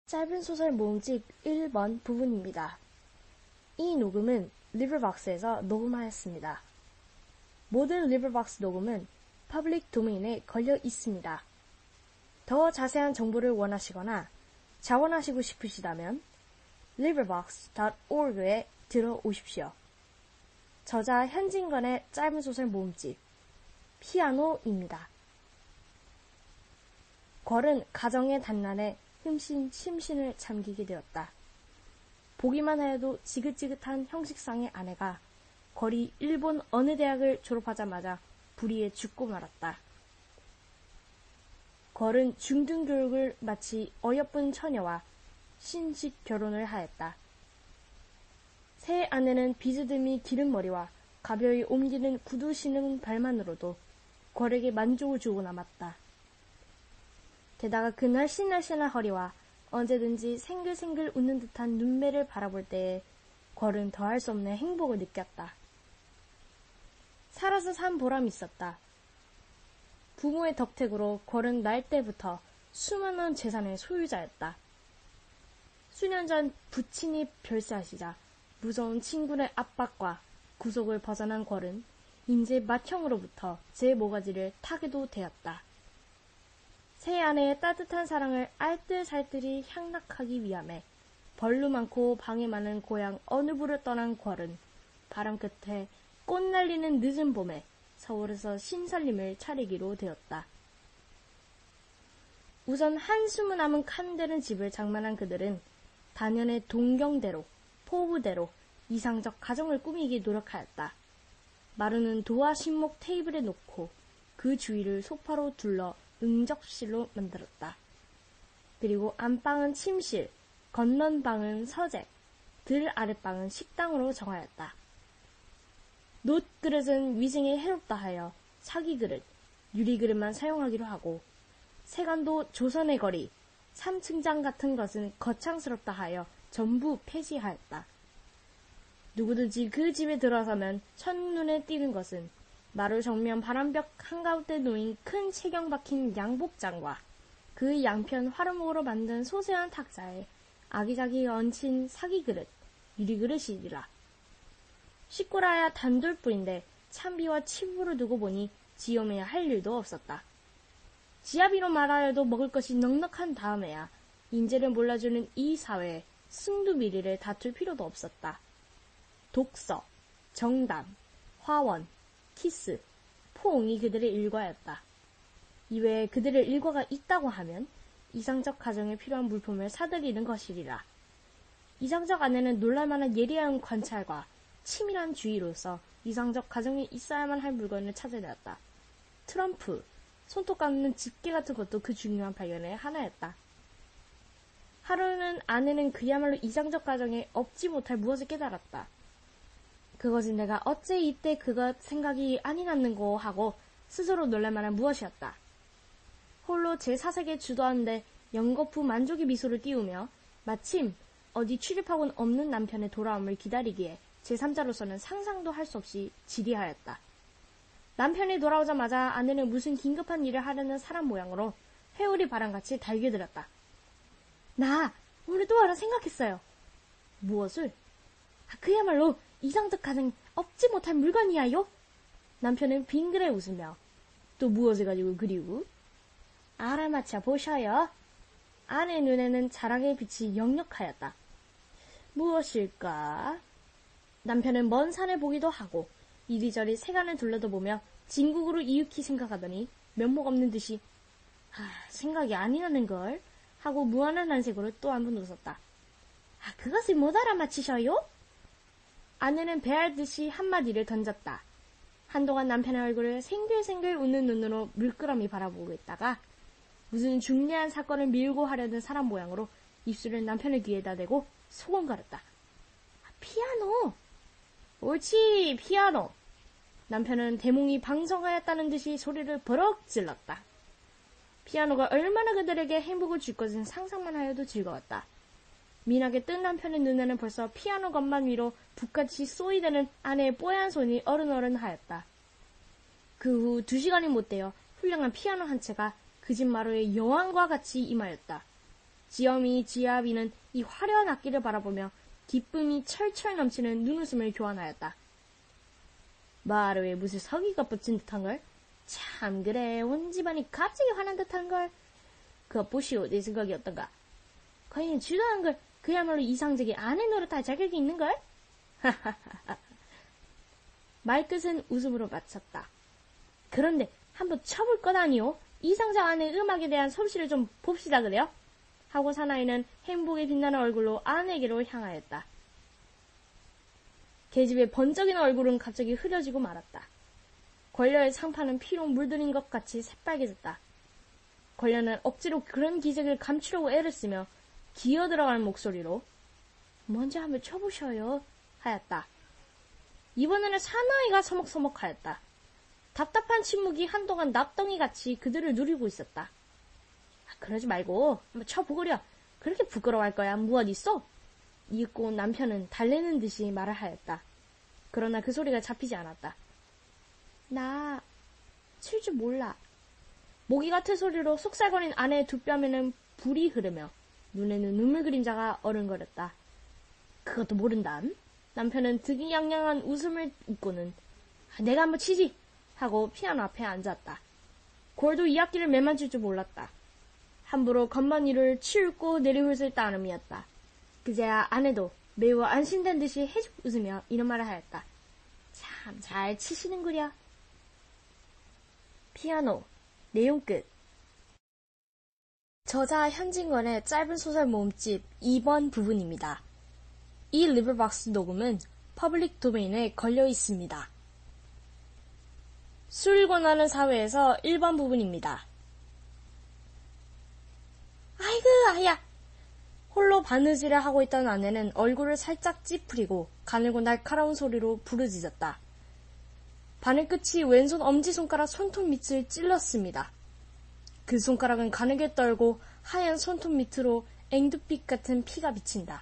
짧은 소설 모음집 1번 부분입니다. 이 녹음은 리버박스에서 녹음하였습니다. 모든 리버박스 녹음은 퍼블릭 도메인에 걸려 있습니다. 더 자세한 정보를 원하시거나 자원하시고 싶으시다면 librivox.org에 들어오십시오. 저자 현진건의 짧은 소설 모음집 피아노입니다. 걸은 가정의 단란에 심신을 잠기게 되었다. 보기만 해도 지긋지긋한 형식상의 아내가 걸이 일본 어느 대학을 졸업하자마자 불의에 죽고 말았다. 걸은 중등교육을 마치 어여쁜 처녀와 신식 결혼을 하였다. 새 아내는 비스듬히 기른 머리와 가벼이 옮기는 구두 신은 발만으로도 걸에게 만족을 주고 남았다. 게다가 그 날씬날씬한 허리와 언제든지 생글생글 웃는 듯한 눈매를 바라볼 때에 걸은 더할 수 없는 행복을 느꼈다. 살아서 산 보람이 있었다. 부모의 덕택으로 걸은 날 때부터 수많은 재산의 소유자였다. 수년 전 부친이 별세하시자 무서운 친구의 압박과 구속을 벗어난 걸은 인제 맏형으로부터 제 모가지를 타게도 되었다. 새 아내의 따뜻한 사랑을 알뜰살뜰히 향락하기 위함에 벌루 많고 방해 많은 고향 어느 부를 떠난 걸은 바람 끝에 꽃 날리는 늦은 봄에 서울에서 신살림을 차리기로 되었다. 우선 한숨을 남은 칸되는 집을 장만한 그들은 단연의 동경대로, 포부대로 이상적 가정을 꾸미기 노력하였다. 마루는 도화 신목 테이블에 놓고 그 주위를 소파로 둘러 응접실로 만들었다. 그리고 안방은 침실, 건넌방은 서재, 들 아랫방은 식당으로 정하였다. 놋그릇은 위생에 해롭다 하여 사기그릇, 유리그릇만 사용하기로 하고 세간도 조선의 거리, 3층장 같은 것은 거창스럽다 하여 전부 폐지하였다. 누구든지 그 집에 들어서면 첫눈에 띄는 것은 마루 정면 바람벽 한가운데 놓인 큰 체경 박힌 양복장과 그 양편 화로목으로 만든 소세한 탁자에 아기자기 얹힌 사기그릇, 유리그릇이리라. 식구라야 단둘뿐인데 찬비와 침부를 두고 보니 지엄해야 할 일도 없었다. 지아비로 말하여도 먹을 것이 넉넉한 다음에야 인재를 몰라주는 이 사회에 승두미리를 다툴 필요도 없었다. 독서, 정담, 화원, 키스, 포옹이 그들의 일과였다. 이외에 그들의 일과가 있다고 하면 이상적 가정에 필요한 물품을 사들이는 것이리라. 이상적 아내는 놀랄만한 예리한 관찰과 치밀한 주의로서 이상적 가정에 있어야만 할 물건을 찾아내었다. 트럼프, 손톱 깎는 집게 같은 것도 그 중요한 발견의 하나였다. 하루는 아내는 그야말로 이상적 가정에 없지 못할 무엇을 깨달았다. 그것이 내가 어째 이때 그것 생각이 아니 났는고 하고 스스로 놀랄만한 무엇이었다. 홀로 제4세계 주도하는데 연거푸 만족의 미소를 띄우며 마침 어디 출입하고는 없는 남편의 돌아옴을 기다리기에 제3자로서는 상상도 할 수 없이 지리하였다. 남편이 돌아오자마자 아내는 무슨 긴급한 일을 하려는 사람 모양으로 회오리 바람같이 달겨들었다. 나 오늘 또 하나 생각했어요. 무엇을? 그야말로 이상적 가정 없지 못할 물건이야요. 남편은 빙그레 웃으며 또 무엇을 가지고 그리고? 알아맞혀 보셔요. 아내 눈에는 자랑의 빛이 역력하였다. 무엇일까? 남편은 먼 산을 보기도 하고 이리저리 세간을 둘러도 보며 진국으로 이윽히 생각하더니 면목 없는 듯이 생각이 아니 나는걸 하고 무한한 한색으로 또 한 번 웃었다. 그것을 못 알아맞히셔요? 아내는 배알듯이 한마디를 던졌다. 한동안 남편의 얼굴을 생글생글 웃는 눈으로 물끄러미 바라보고 있다가 무슨 중대한 사건을 밀고 하려는 사람 모양으로 입술을 남편의 귀에다 대고 소곤거렸다. 피아노! 옳지, 피아노! 남편은 대몽이 방성하였다는 듯이 소리를 버럭 질렀다. 피아노가 얼마나 그들에게 행복을 줄 것은 상상만 하여도 즐거웠다. 민하게 뜬 남편의 눈에는 벌써 피아노 건반 위로 북같이 쏘이대는 아내의 뽀얀 손이 어른어른하였다. 그 후 2시간이 못 되어 훌륭한 피아노 한 채가 그 집 마루에 여왕과 같이 임하였다. 지엄이 지아비는 이 화려한 악기를 바라보며 기쁨이 철철 넘치는 눈웃음을 교환하였다. 마루에 무슨 서기가 붙인 듯한걸? 참 그래, 온 집안이 갑자기 화난 듯한걸? 그거 보시오, 내 생각이 어떤가? 거인은 주도한 걸 그야말로 이상적인 아내 노릇할 자격이 있는걸? 하하하하. 말끝은 웃음으로 마쳤다. 그런데 한번 쳐볼 것 아니오? 이상적 아내의 음악에 대한 솜씨를 좀 봅시다 그래요? 하고 사나이는 행복에 빛나는 얼굴로 아내에게로 향하였다. 계집의 번쩍이는 얼굴은 갑자기 흐려지고 말았다. 권녀의 상파는 피로 물들인 것 같이 새빨개졌다. 권녀는 억지로 그런 기색을 감추려고 애를 쓰며 기어들어가는 목소리로 먼저 한번 쳐보셔요 하였다. 이번에는 사나이가 서먹서먹하였다. 답답한 침묵이 한동안 납덩이같이 그들을 누리고 있었다. 그러지 말고 한번 쳐보거려. 그렇게 부끄러워할 거야 무엇 있어? 이윽고 남편은 달래는 듯이 말을 하였다. 그러나 그 소리가 잡히지 않았다. 나 칠 줄 몰라. 모기 같은 소리로 속살거린 아내의 두 뺨에는 불이 흐르며 눈에는 눈물 그림자가 어른거렸다. 그것도 모른담? 남편은 득이양양한 웃음을 웃고는 내가 한번 치지! 하고 피아노 앞에 앉았다. 골도 이 악기를 매만질 줄 몰랐다. 함부로 건반위를 치울고 내리훑을 따름이었다. 그제야 아내도 매우 안심된 듯이 해죽 웃으며 이런 말을 하였다. 참 잘 치시는구려. 피아노 내용 끝. 저자 현진건의 짧은 소설 모음집 2번 부분입니다. 이 리브박스 녹음은 퍼블릭 도메인에 걸려 있습니다. 술 권하는 사회에서 1번 부분입니다. 아이고 아야! 홀로 바느질을 하고 있던 아내는 얼굴을 살짝 찌푸리고 가늘고 날카로운 소리로 부르짖었다. 바늘끝이 왼손 엄지손가락 손톱 밑을 찔렀습니다. 그 손가락은 가늘게 떨고 하얀 손톱 밑으로 앵두빛 같은 피가 비친다.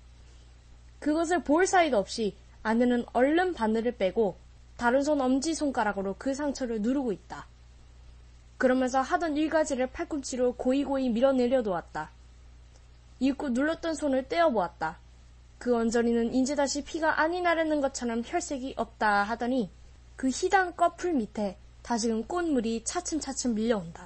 그것을 볼 사이도 없이 아내는 얼른 바늘을 빼고 다른 손 엄지손가락으로 그 상처를 누르고 있다. 그러면서 하던 일가지를 팔꿈치로 고이고이 밀어내려 놓았다. 입고 눌렀던 손을 떼어보았다. 그 언저리는 이제 다시 피가 안이 나르는 것처럼 혈색이 없다 하더니 그 희단 꺼풀 밑에 다시금 꽃물이 차츰차츰 밀려온다.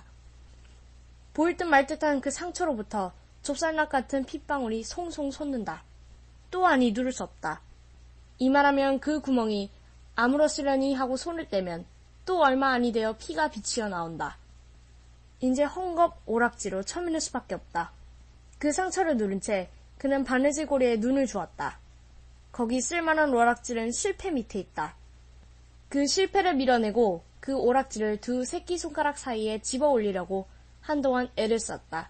보일 듯 말 듯한 그 상처로부터 좁쌀락 같은 핏방울이 송송 솟는다. 또한이 누를 수 없다. 이 말하면 그 구멍이 아물었으려니 하고 손을 떼면 또 얼마 안이 되어 피가 비치어 나온다. 이제 헝겊 오락지로 쳐미는 수밖에 없다. 그 상처를 누른 채 그는 바느질 고리에 눈을 주었다. 거기 쓸만한 오락질은 실패 밑에 있다. 그 실패를 밀어내고 그 오락질을 두 새끼손가락 사이에 집어 올리려고 한동안 애를 썼다.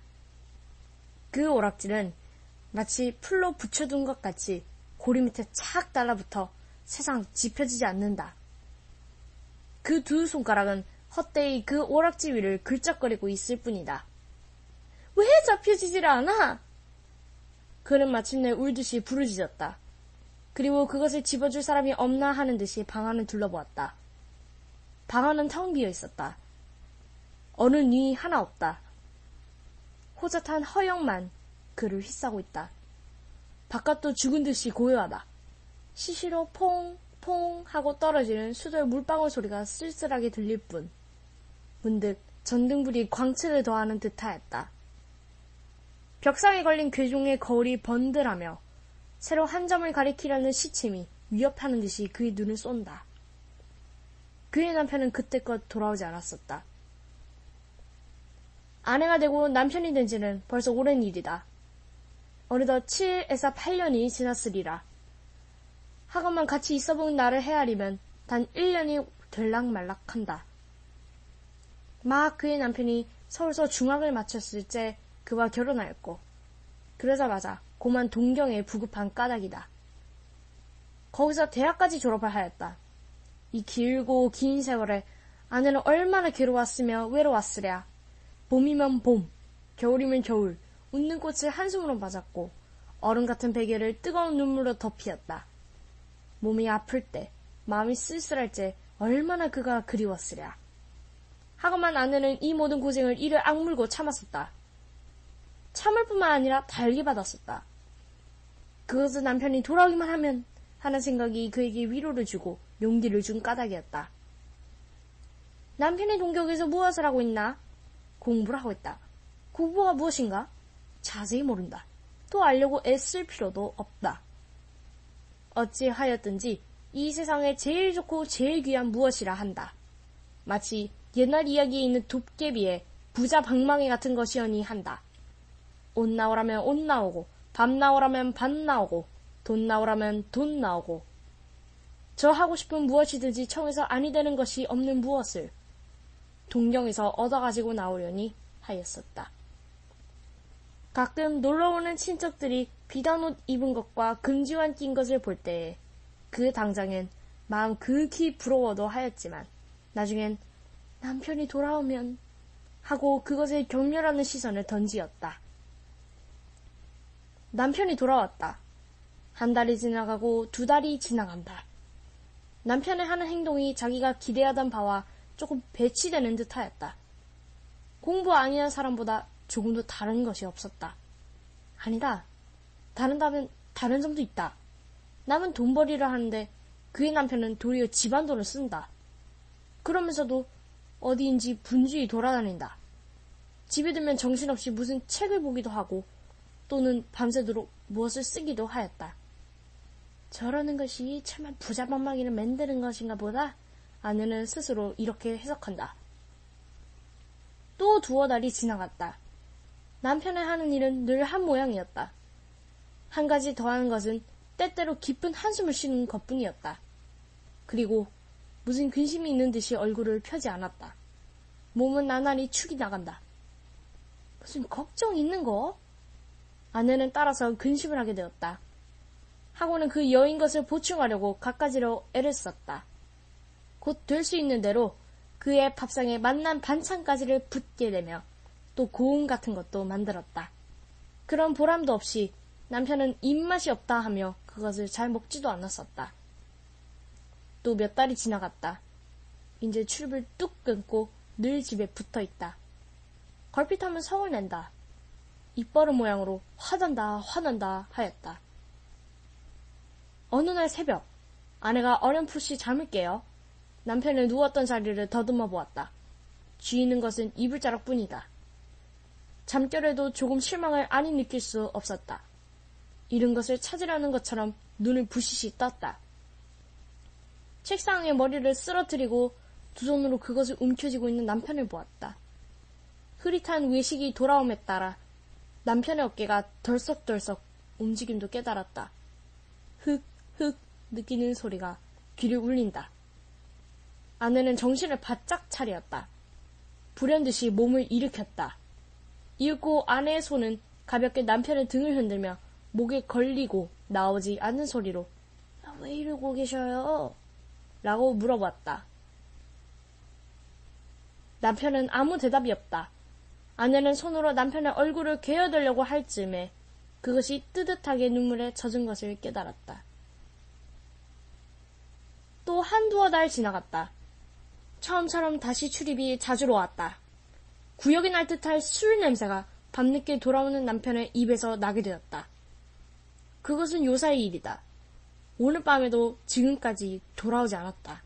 그 오락질은 마치 풀로 붙여둔 것 같이 고리 밑에 착 달라붙어 세상 짚혀지지 않는다. 그 두 손가락은 헛되이 그 오락지 위를 긁적거리고 있을 뿐이다. 왜 잡혀지질 않아? 그는 마침내 울듯이 부르짖었다. 그리고 그것을 집어줄 사람이 없나 하는 듯이 방 안을 둘러보았다. 방 안은 텅 비어 있었다. 어느 뉘 하나 없다. 호젓한 허영만 그를 휘싸고 있다. 바깥도 죽은 듯이 고요하다. 시시로 퐁퐁 하고 떨어지는 수돌 물방울 소리가 쓸쓸하게 들릴 뿐 문득 전등불이 광채를 더하는 듯하였다. 벽상에 걸린 괴종의 거울이 번들하며 새로 한 점을 가리키려는 시침이 위협하는 듯이 그의 눈을 쏜다. 그의 남편은 그때껏 돌아오지 않았었다. 아내가 되고 남편이 된 지는 벌써 오랜 일이다. 어느덧 7에서 8년이 지났으리라. 하건만 같이 있어본 나를 헤아리면 단 1년이 들락말락한다. 막 그의 남편이 서울서 중학을 마쳤을 때 그와 결혼하였고 그러자마자 고만 동경에 부급한 까닭이다. 거기서 대학까지 졸업을 하였다. 이 길고 긴 세월에 아내는 얼마나 괴로웠으며 외로웠으랴. 봄이면 봄, 겨울이면 겨울, 웃는 꽃을 한숨으로 맞았고 얼음 같은 베개를 뜨거운 눈물로 덮이었다. 몸이 아플 때, 마음이 쓸쓸할 때 얼마나 그가 그리웠으랴. 하고만 아내는 이 모든 고생을 이를 악물고 참았었다. 참을 뿐만 아니라 달게 받았었다. 그것은 남편이 돌아오기만 하면 하는 생각이 그에게 위로를 주고 용기를 준 까닭이었다. 남편의 동격에서 무엇을 하고 있나? 공부를 하고 있다. 공부가 무엇인가? 자세히 모른다. 또 알려고 애쓸 필요도 없다. 어찌하였든지 이 세상에 제일 좋고 제일 귀한 무엇이라 한다. 마치 옛날 이야기에 있는 도깨비의 부자 방망이 같은 것이여니 한다. 옷 나오라면 옷 나오고, 밥 나오라면 밥 나오고, 돈 나오라면 돈 나오고, 저 하고 싶은 무엇이든지 청해서 아니 되는 것이 없는 무엇을 동경에서 얻어가지고 나오려니 하였었다. 가끔 놀러오는 친척들이 비단 옷 입은 것과 금지환 낀 것을 볼 때에 그 당장엔 마음 극히 부러워도 하였지만 나중엔 남편이 돌아오면 하고 그것에 격렬하는 시선을 던지었다. 남편이 돌아왔다. 한 달이 지나가고 두 달이 지나간다. 남편의 하는 행동이 자기가 기대하던 바와 조금 배치되는 듯 하였다. 공부 아니한 사람보다 조금도 다른 것이 없었다. 아니다. 다른다면 다른 점도 있다. 남은 돈벌이를 하는데 그의 남편은 도리어 집안돈을 쓴다. 그러면서도 어디인지 분주히 돌아다닌다. 집에 들면 정신없이 무슨 책을 보기도 하고 또는 밤새도록 무엇을 쓰기도 하였다. 저러는 것이 차마 부자 방망이를 만드는 것인가 보다. 아내는 스스로 이렇게 해석한다. 또 두어 달이 지나갔다. 남편의 하는 일은 늘 한 모양이었다. 한 가지 더한 것은 때때로 깊은 한숨을 쉬는 것뿐이었다. 그리고 무슨 근심이 있는 듯이 얼굴을 펴지 않았다. 몸은 나날이 축이 나간다. 무슨 걱정 있는 거? 아내는 따라서 근심을 하게 되었다. 하고는 그 여인 것을 보충하려고 갖가지로 애를 썼다. 곧 될 수 있는 대로 그의 밥상에 맛난 반찬까지를 붓게 되며 또 고운 같은 것도 만들었다. 그런 보람도 없이 남편은 입맛이 없다 하며 그것을 잘 먹지도 않았었다. 또 몇 달이 지나갔다. 이제 출입을 뚝 끊고 늘 집에 붙어있다. 걸핏하면 성을 낸다. 입버릇 모양으로 화난다 하였다. 어느 날 새벽 아내가 어렴풋이 잠을 깨어 남편을 누웠던 자리를 더듬어 보았다. 쥐이는 것은 이불자락뿐이다. 잠결에도 조금 실망을 아니 느낄 수 없었다. 잃은 것을 찾으려는 것처럼 눈을 부시시 떴다. 책상에 머리를 쓰러뜨리고 두 손으로 그것을 움켜쥐고 있는 남편을 보았다. 흐릿한 외식이 돌아옴에 따라 남편의 어깨가 덜썩덜썩 움직임도 깨달았다. 흑흑 느끼는 소리가 귀를 울린다. 아내는 정신을 바짝 차렸다. 불현듯이 몸을 일으켰다. 이윽고 아내의 손은 가볍게 남편의 등을 흔들며 목에 걸리고 나오지 않는 소리로 왜 이러고 계셔요? 라고 물어봤다. 남편은 아무 대답이 없다. 아내는 손으로 남편의 얼굴을 개어들려고 할 즈음에 그것이 뜨뜻하게 눈물에 젖은 것을 깨달았다. 또 한두어 달 지나갔다. 처음처럼 다시 출입이 자주로 왔다. 구역이 날 듯할 술 냄새가 밤늦게 돌아오는 남편의 입에서 나게 되었다. 그것은 요사의 일이다. 오늘 밤에도 지금까지 돌아오지 않았다.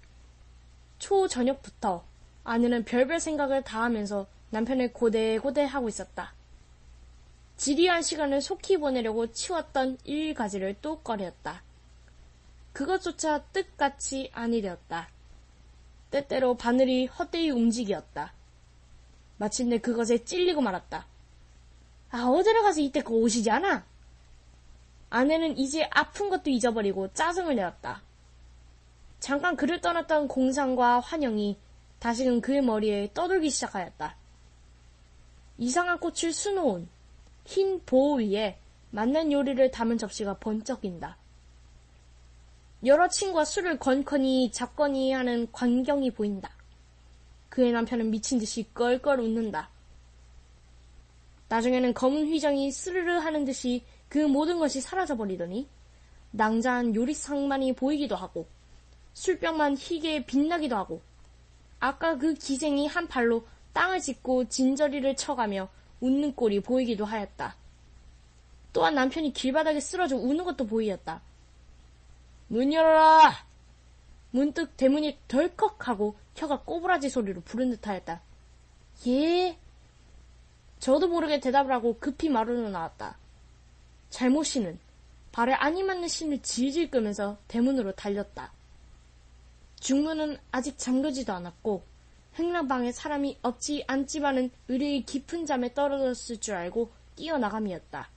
초저녁부터 아내는 별별 생각을 다 하면서 남편을 고대고대하고 있었다. 지리한 시간을 속히 보내려고 치웠던 일가지를 또 꺼렸다. 그것조차 뜻같이 아니 되었다. 때때로 바늘이 헛되이 움직이었다. 마침내 그것에 찔리고 말았다. 어디를 가서 이때껏 오시지 않아? 아내는 이제 아픈 것도 잊어버리고 짜증을 내었다. 잠깐 그를 떠났던 공상과 환영이 다시금 그의 머리에 떠돌기 시작하였다. 이상한 꽃을 수놓은 흰 보호 위에 맛난 요리를 담은 접시가 번쩍 낀다. 여러 친구와 술을 건커니 잡거니 하는 광경이 보인다. 그의 남편은 미친 듯이 껄껄 웃는다. 나중에는 검은 휘정이 스르르 하는 듯이 그 모든 것이 사라져버리더니 낭자한 요리상만이 보이기도 하고 술병만 희게 빛나기도 하고 아까 그 기생이 한 발로 땅을 짚고 진저리를 쳐가며 웃는 꼴이 보이기도 하였다. 또한 남편이 길바닥에 쓰러져 우는 것도 보이었다. 문 열어라! 문득 대문이 덜컥하고 혀가 꼬부라지 소리로 부른 듯하였다. 예? 저도 모르게 대답을 하고 급히 마루로 나왔다. 잘못이는 발에 안이 맞는 신을 질질 끄면서 대문으로 달렸다. 중문은 아직 잠그지도 않았고 횡랑방에 사람이 없지 않지만은 의뢰의 깊은 잠에 떨어졌을 줄 알고 뛰어나감이었다.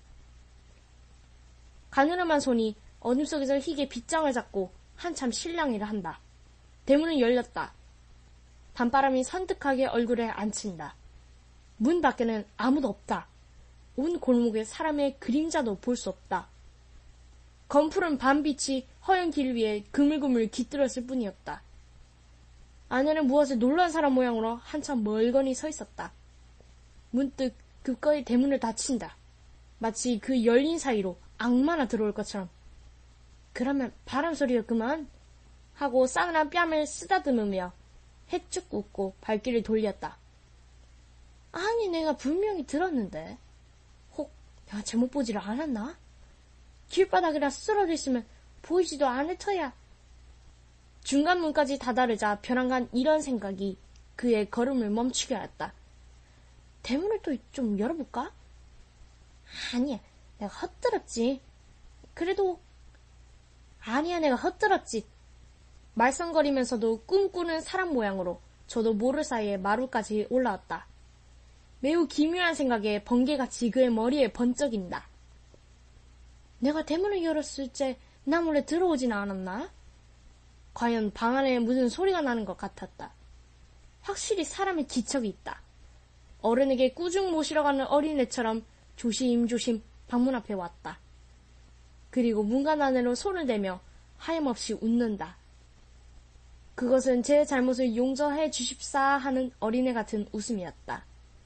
가느름한 손이 어둠 속에서 희게 빗장을 잡고 한참 실랑이를 한다. 대문은 열렸다. 밤바람이 선뜩하게 얼굴에 안친다. 문 밖에는 아무도 없다. 온 골목에 사람의 그림자도 볼 수 없다. 검푸른 밤빛이 허연 길 위에 그물그물 깃들었을 뿐이었다. 안에는 무엇에 놀란 사람 모양으로 한참 멀거니 서 있었다. 문득 급거이 대문을 닫힌다. 마치 그 열린 사이로 악마나 들어올 것처럼. 그러면 바람소리였구만 하고 싸늘한 뺨을 쓰다듬으며 해쭉 웃고 발길을 돌렸다. 아니 내가 분명히 들었는데 혹 내가 잘못 보지를 않았나? 길바닥이라 쓰러져 있으면 보이지도 않을 터야. 중간 문까지 다다르자 벼랑간 이런 생각이 그의 걸음을 멈추게 하였다. 대문을 또 좀 열어볼까? 아니야 내가 헛들었지. 그래도 아니야 내가 헛들었지. 말썽거리면서도 꿈꾸는 사람 모양으로 저도 모를 사이에 마루까지 올라왔다. 매우 기묘한 생각에 번개같이 그의 머리에 번쩍인다. 내가 대문을 열었을 때 나 몰래 들어오진 않았나? 과연 방 안에 무슨 소리가 나는 것 같았다. 확실히 사람의 기척이 있다. 어른에게 꾸중 모시러 가는 어린애처럼 조심조심 방문 앞에 왔다. 그리고 문간 안으로 손을 대며 하염없이 웃는다. 그것은 제 잘못을 용서해 주십사 하는 어린애 같은 웃음이었다.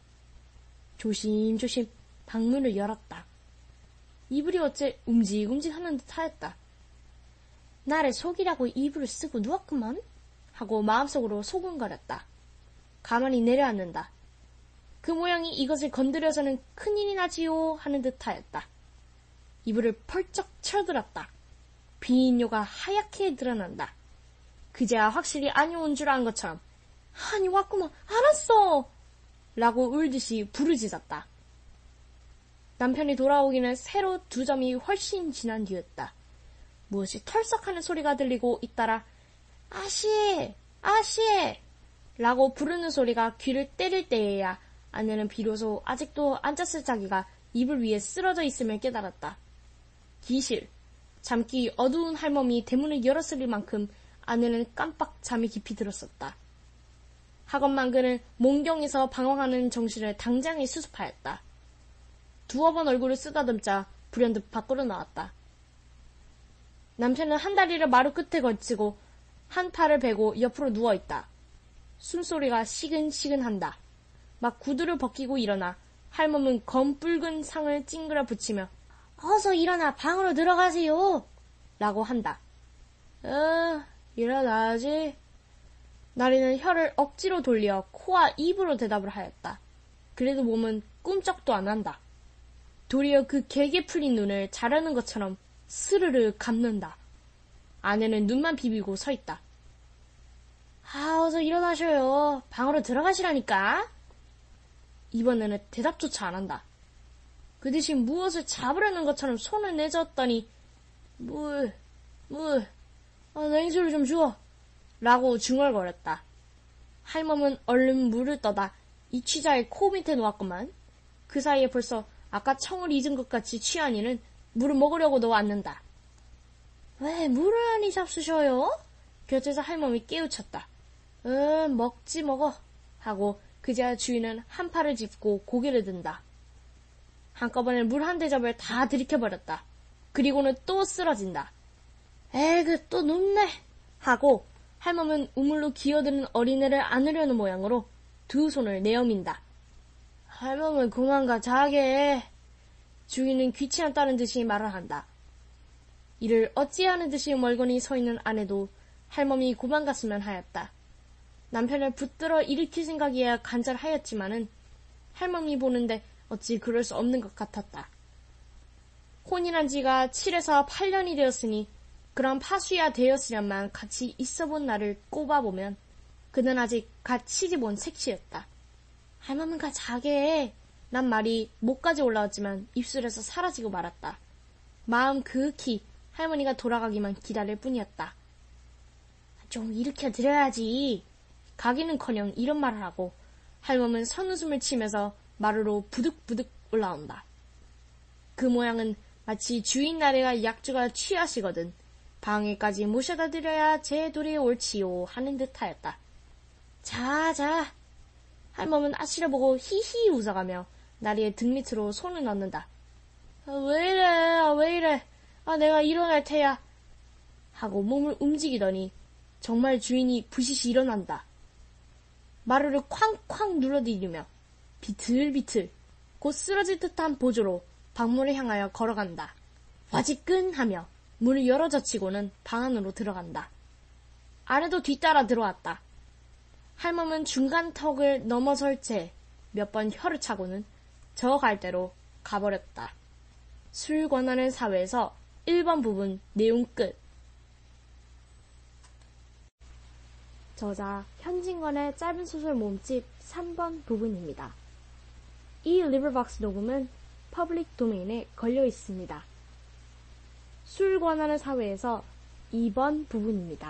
조심조심 방문을 열었다. 이불이 어째 움직움직 하는 듯 하였다. 나를 속이라고 이불을 쓰고 누웠구먼? 하고 마음속으로 소근거렸다. 가만히 내려앉는다. 그 모양이 이것을 건드려서는 큰일이 나지요 하는 듯 하였다. 이불을 펄쩍 쳐들었다. 비인뇨가 하얗게 드러난다. 그제야 확실히 안이 온 줄 안 것처럼 아니 왔구먼 알았어! 라고 울듯이 부르짖었다. 남편이 돌아오기는 새로 2점이 훨씬 지난 뒤였다. 무엇이 털썩하는 소리가 들리고 잇따라 아씨! 아씨! 라고 부르는 소리가 귀를 때릴 때에야 아내는 비로소 아직도 앉았을 자기가 이불 위에 쓰러져 있음을 깨달았다. 기실, 잠기 어두운 할멈이 대문을 열었을 만큼 아내는 깜빡 잠이 깊이 들었었다. 하건만 그는 몽경에서 방황하는 정신을 당장에 수습하였다. 2번 얼굴을 쓰다듬자 불현듯 밖으로 나왔다. 남편은 한 다리를 마루 끝에 걸치고 한 팔을 베고 옆으로 누워있다. 숨소리가 시근시근한다. 막 구두를 벗기고 일어나 할멈은 검붉은 상을 찡그려 붙이며 어서 일어나 방으로 들어가세요 라고 한다. 일어나야지. 나리는 혀를 억지로 돌려 코와 입으로 대답을 하였다. 그래도 몸은 꿈쩍도 안 한다. 도리어 그 개게 풀린 눈을 자르는 것처럼 스르르 감는다. 아내는 눈만 비비고 서 있다. 어서 일어나셔요. 방으로 들어가시라니까. 이번에는 대답조차 안 한다. 그 대신 무엇을 잡으려는 것처럼 손을 내저었더니 냉수를 좀 주워 라고 중얼거렸다. 할멈은 얼른 물을 떠다 이 취자의 코 밑에 놓았구만. 그 사이에 벌써 아까 청을 잊은 것 같이 취한 이는 물을 먹으려고도 왔는다. 왜 물을 아니 잡수셔요? 곁에서 할멈이 깨우쳤다. 먹지 먹어 하고 그제야 주인은 한 팔을 짚고 고개를 든다. 한꺼번에 물 한 대접을 다 들이켜버렸다. 그리고는 또 쓰러진다. 에그 또 눕네 하고 할멈은 우물로 기어드는 어린애를 안으려는 모양으로 2 손을 내어민다. 할멈은 그만 가 자게. 주인은 귀치않다는 듯이 말을 한다. 이를 어찌하는 듯이 멀거니 서 있는 아내도 할멈이 고만 갔으면 하였다. 남편을 붙들어 일으킬 생각이야 간절하였지만은 할멈이 보는데 어찌 그럴 수 없는 것 같았다. 혼인한 지가 7에서 8년이 되었으니 그런 파수야 되었으련만 같이 있어본 날을 꼽아보면 그는 아직 갓 시집온 색시였다. 할머니가 자게 난 말이 목까지 올라왔지만 입술에서 사라지고 말았다. 마음 그윽히 할머니가 돌아가기만 기다릴 뿐이었다. 좀 일으켜 드려야지. 가기는커녕 이런 말을 하고 할멈은 선웃음을 치면서 마루로 부득부득 올라온다. 그 모양은 마치 주인 나래가 약주가 취하시거든 방에까지 모셔다 드려야 제 도리에 옳지요 하는 듯하였다. 자. 할멈은 아씨를 보고 히히 웃어가며 나리의 등 밑으로 손을 넣는다. 왜 이래. 내가 일어날 테야. 하고 몸을 움직이더니 정말 주인이 부시시 일어난다. 마루를 쾅쾅 눌러디디며 비틀비틀 곧 쓰러질 듯한 보조로 방문을 향하여 걸어간다. 와지끈하며 문을 열어젖히고는 방 안으로 들어간다. 아내도 뒤따라 들어왔다. 할멈은 중간 턱을 넘어설 채 몇 번 혀를 차고는 저 갈대로 가버렸다. 술 권하는 사회에서 1번 부분 내용 끝. 저자 현진건의 짧은 소설 모음집 3번 부분입니다. 이 리버박스 녹음은 퍼블릭 도메인에 걸려 있습니다. 술 권하는 사회에서 2번 부분입니다.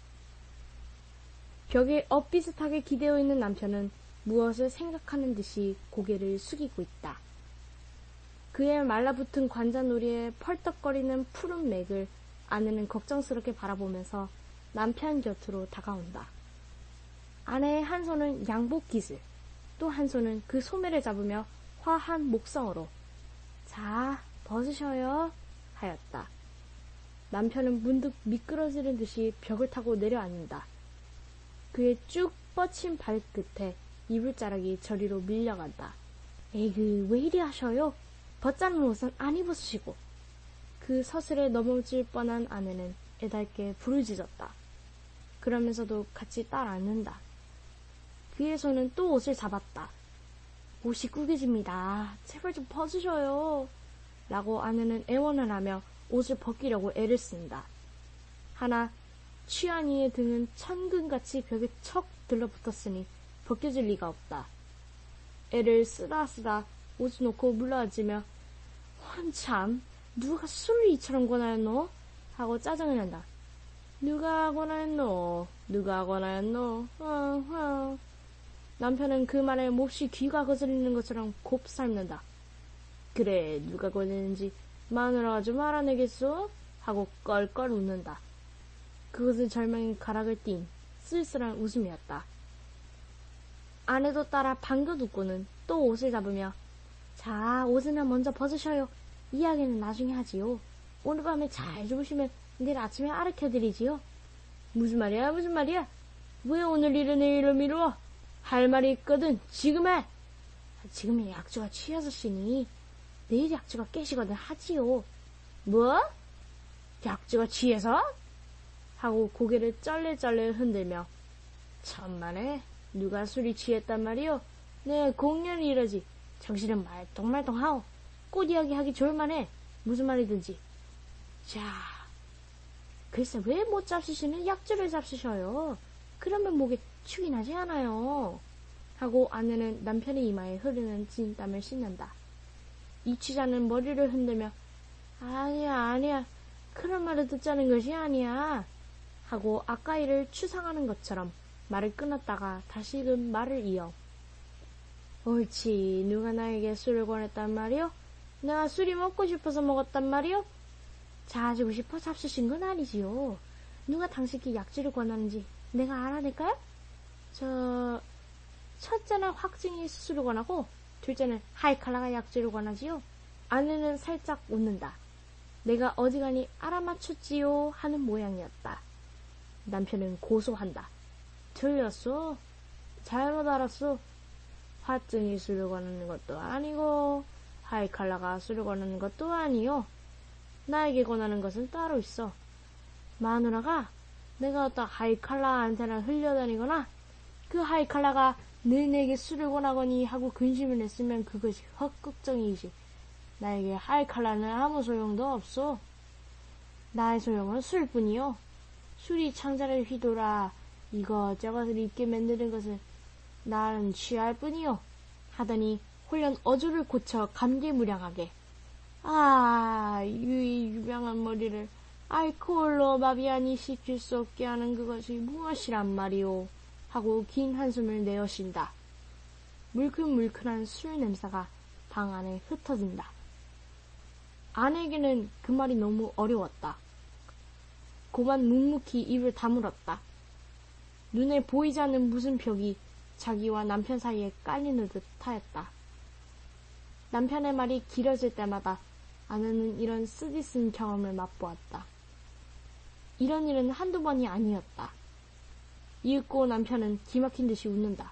벽에 엇비슷하게 기대어 있는 남편은 무엇을 생각하는 듯이 고개를 숙이고 있다. 그의 말라붙은 관자놀이에 펄떡거리는 푸른 맥을 아내는 걱정스럽게 바라보면서 남편 곁으로 다가온다. 아내의 한 손은 양복 깃을, 또 한 손은 그 소매를 잡으며 화한 목성으로 자, 벗으셔요 하였다. 남편은 문득 미끄러지는 듯이 벽을 타고 내려앉는다. 그의 쭉 뻗친 발끝에 이불자락이 저리로 밀려간다. 에이그, 왜 이리 하셔요? 벗자는 옷은 안 입으시고. 그 서슬에 넘어질 뻔한 아내는 애달게 부르짖었다. 그러면서도 같이 딸 앉는다. 그의 손은 또 옷을 잡았다. 옷이 구겨집니다. 제발 좀 벗으셔요. 라고 아내는 애원을 하며 옷을 벗기려고 애를 쓴다. 하나 취한 이의 등은 천근같이 벽에 척 들러붙었으니 벗겨질 리가 없다. 애를 쓰다 옷을 놓고 물러앉으며 참 누가 술을 이처럼 권하였노? 하고 짜증을 낸다. 누가 권하였노? 남편은 그 말에 몹시 귀가 거슬리는 것처럼 곱 삶는다. 그래, 누가 권했는지 마누라가 좀 알아내겠소? 하고 껄껄 웃는다. 그것은 절망의 가락을 띤 쓸쓸한 웃음이었다. 아내도 따라 방긋 웃고는 또 옷을 잡으며 자, 옷은 먼저 벗으셔요. 이야기는 나중에 하지요. 오늘 밤에 잘 주무시면 내일 아침에 알아켜드리지요. 무슨 말이야? 왜 오늘 일을 내일로 미루어? 할 말이 있거든. 지금 해. 지금이 약주가 취해서시니 내일 약주가 깨시거든 하지요. 뭐? 약주가 취해서? 하고 고개를 쩔레쩔레 흔들며 천만에 누가 술이 취했단 말이요? 내 공연이 이러지. 정신은 말똥말똥하오. 꽃 이야기 하기 좋을만해. 무슨 말이든지. 자, 글쎄 왜 못 잡수시는 약주를 잡수셔요. 그러면 목에 축이 나지 않아요. 하고 아내는 남편의 이마에 흐르는 진땀을 씻는다. 이 취자는 머리를 흔들며 아니야. 그런 말을 듣자는 것이 아니야. 하고 아까 일을 추상하는 것처럼 말을 끊었다가 다시금 말을 이어. 옳지, 누가 나에게 술을 권했단 말이요? 내가 술이 먹고 싶어서 먹었단 말이요? 자주고 싶어 잡수신 건 아니지요. 누가 당신께 약주를 권하는지 내가 알아낼까요? 첫째는 확증이 술을 권하고 둘째는 하이칼라가 약주를 권하지요. 아내는 살짝 웃는다. 내가 어지간히 알아맞혔지요 하는 모양이었다. 남편은 고소한다. 틀렸어. 잘못 알았어. 화증이 술을 권하는 것도 아니고 하이칼라가 술을 권하는 것도 아니요. 나에게 권하는 것은 따로 있어. 마누라가 내가 어떤 하이칼라한테나 흘려다니거나 그 하이칼라가 늘 내게 술을 권하거니 하고 근심을 했으면 그것이 헛걱정이지. 나에게 하이칼라는 아무 소용도 없소. 나의 소용은 술뿐이요. 술이 창자를 휘돌아 이것저것을 입게 만드는 것은 나는 취할 뿐이요. 하더니 홀연 어조를 고쳐 감개무량하게 이 유명한 머리를 알코올로 마비아니 식힐 수 없게 하는 그것이 무엇이란 말이오. 하고 긴 한숨을 내어쉰다. 물큰물큰한 술 냄새가 방 안에 흩어진다. 아내에게는 그 말이 너무 어려웠다. 고만 묵묵히 입을 다물었다. 눈에 보이지 않는 무슨 벽이 자기와 남편 사이에 깔리는 듯 하였다. 남편의 말이 길어질 때마다 아내는 이런 쓰디쓴 경험을 맛보았다. 이런 일은 한두 번이 아니었다. 이윽고 남편은 기막힌 듯이 웃는다.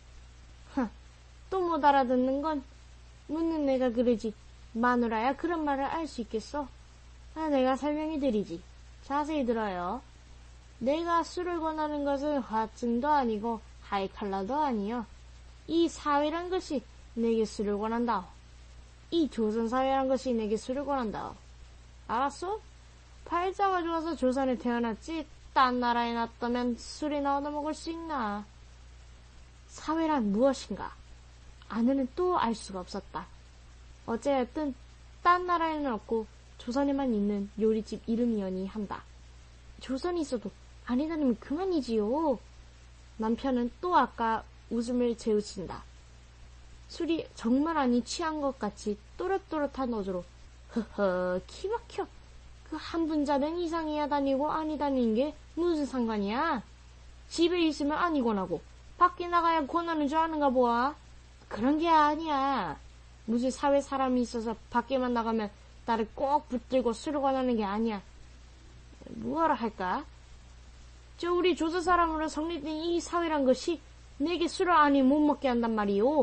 또 못 알아듣는 건 묻는 내가 그러지. 마누라야 그런 말을 알 수 있겠어? 내가 설명해 드리지. 자세히 들어요. 내가 술을 권하는 것은 화증도 아니고 하이칼라도 아니요. 이 사회란 것이 내게 술을 권한다오. 이 조선사회란 것이 내게 술을 권한다오. 알았어? 팔자가 좋아서 조선에 태어났지 딴 나라에 놨다면 술이나 얻어먹을 수 있나. 사회란 무엇인가? 아내는 또 알 수가 없었다. 어찌하였든 딴 나라에는 없고 조선에만 있는 요리집 이름이여니 한다. 조선이 있어도 아니다니면 그만이지요. 남편은 또 아까 웃음을 재우친다. 술이 정말 아니 취한 것 같이 또렷또렷한 어조로 허허 기막혀. 그 한 분자는 이상해야 다니고 아니 다니는 게 무슨 상관이야. 집에 있으면 아니 권하고 밖에 나가야 권하는 줄 아는가 보아. 그런 게 아니야. 무슨 사회 사람이 있어서 밖에만 나가면 나를 꼭 붙들고 술을 권하는 게 아니야. 뭐라 할까? 저 우리 조선 사람으로 성립된 이 사회란 것이 내게 술을 아니 못 먹게 한단 말이오.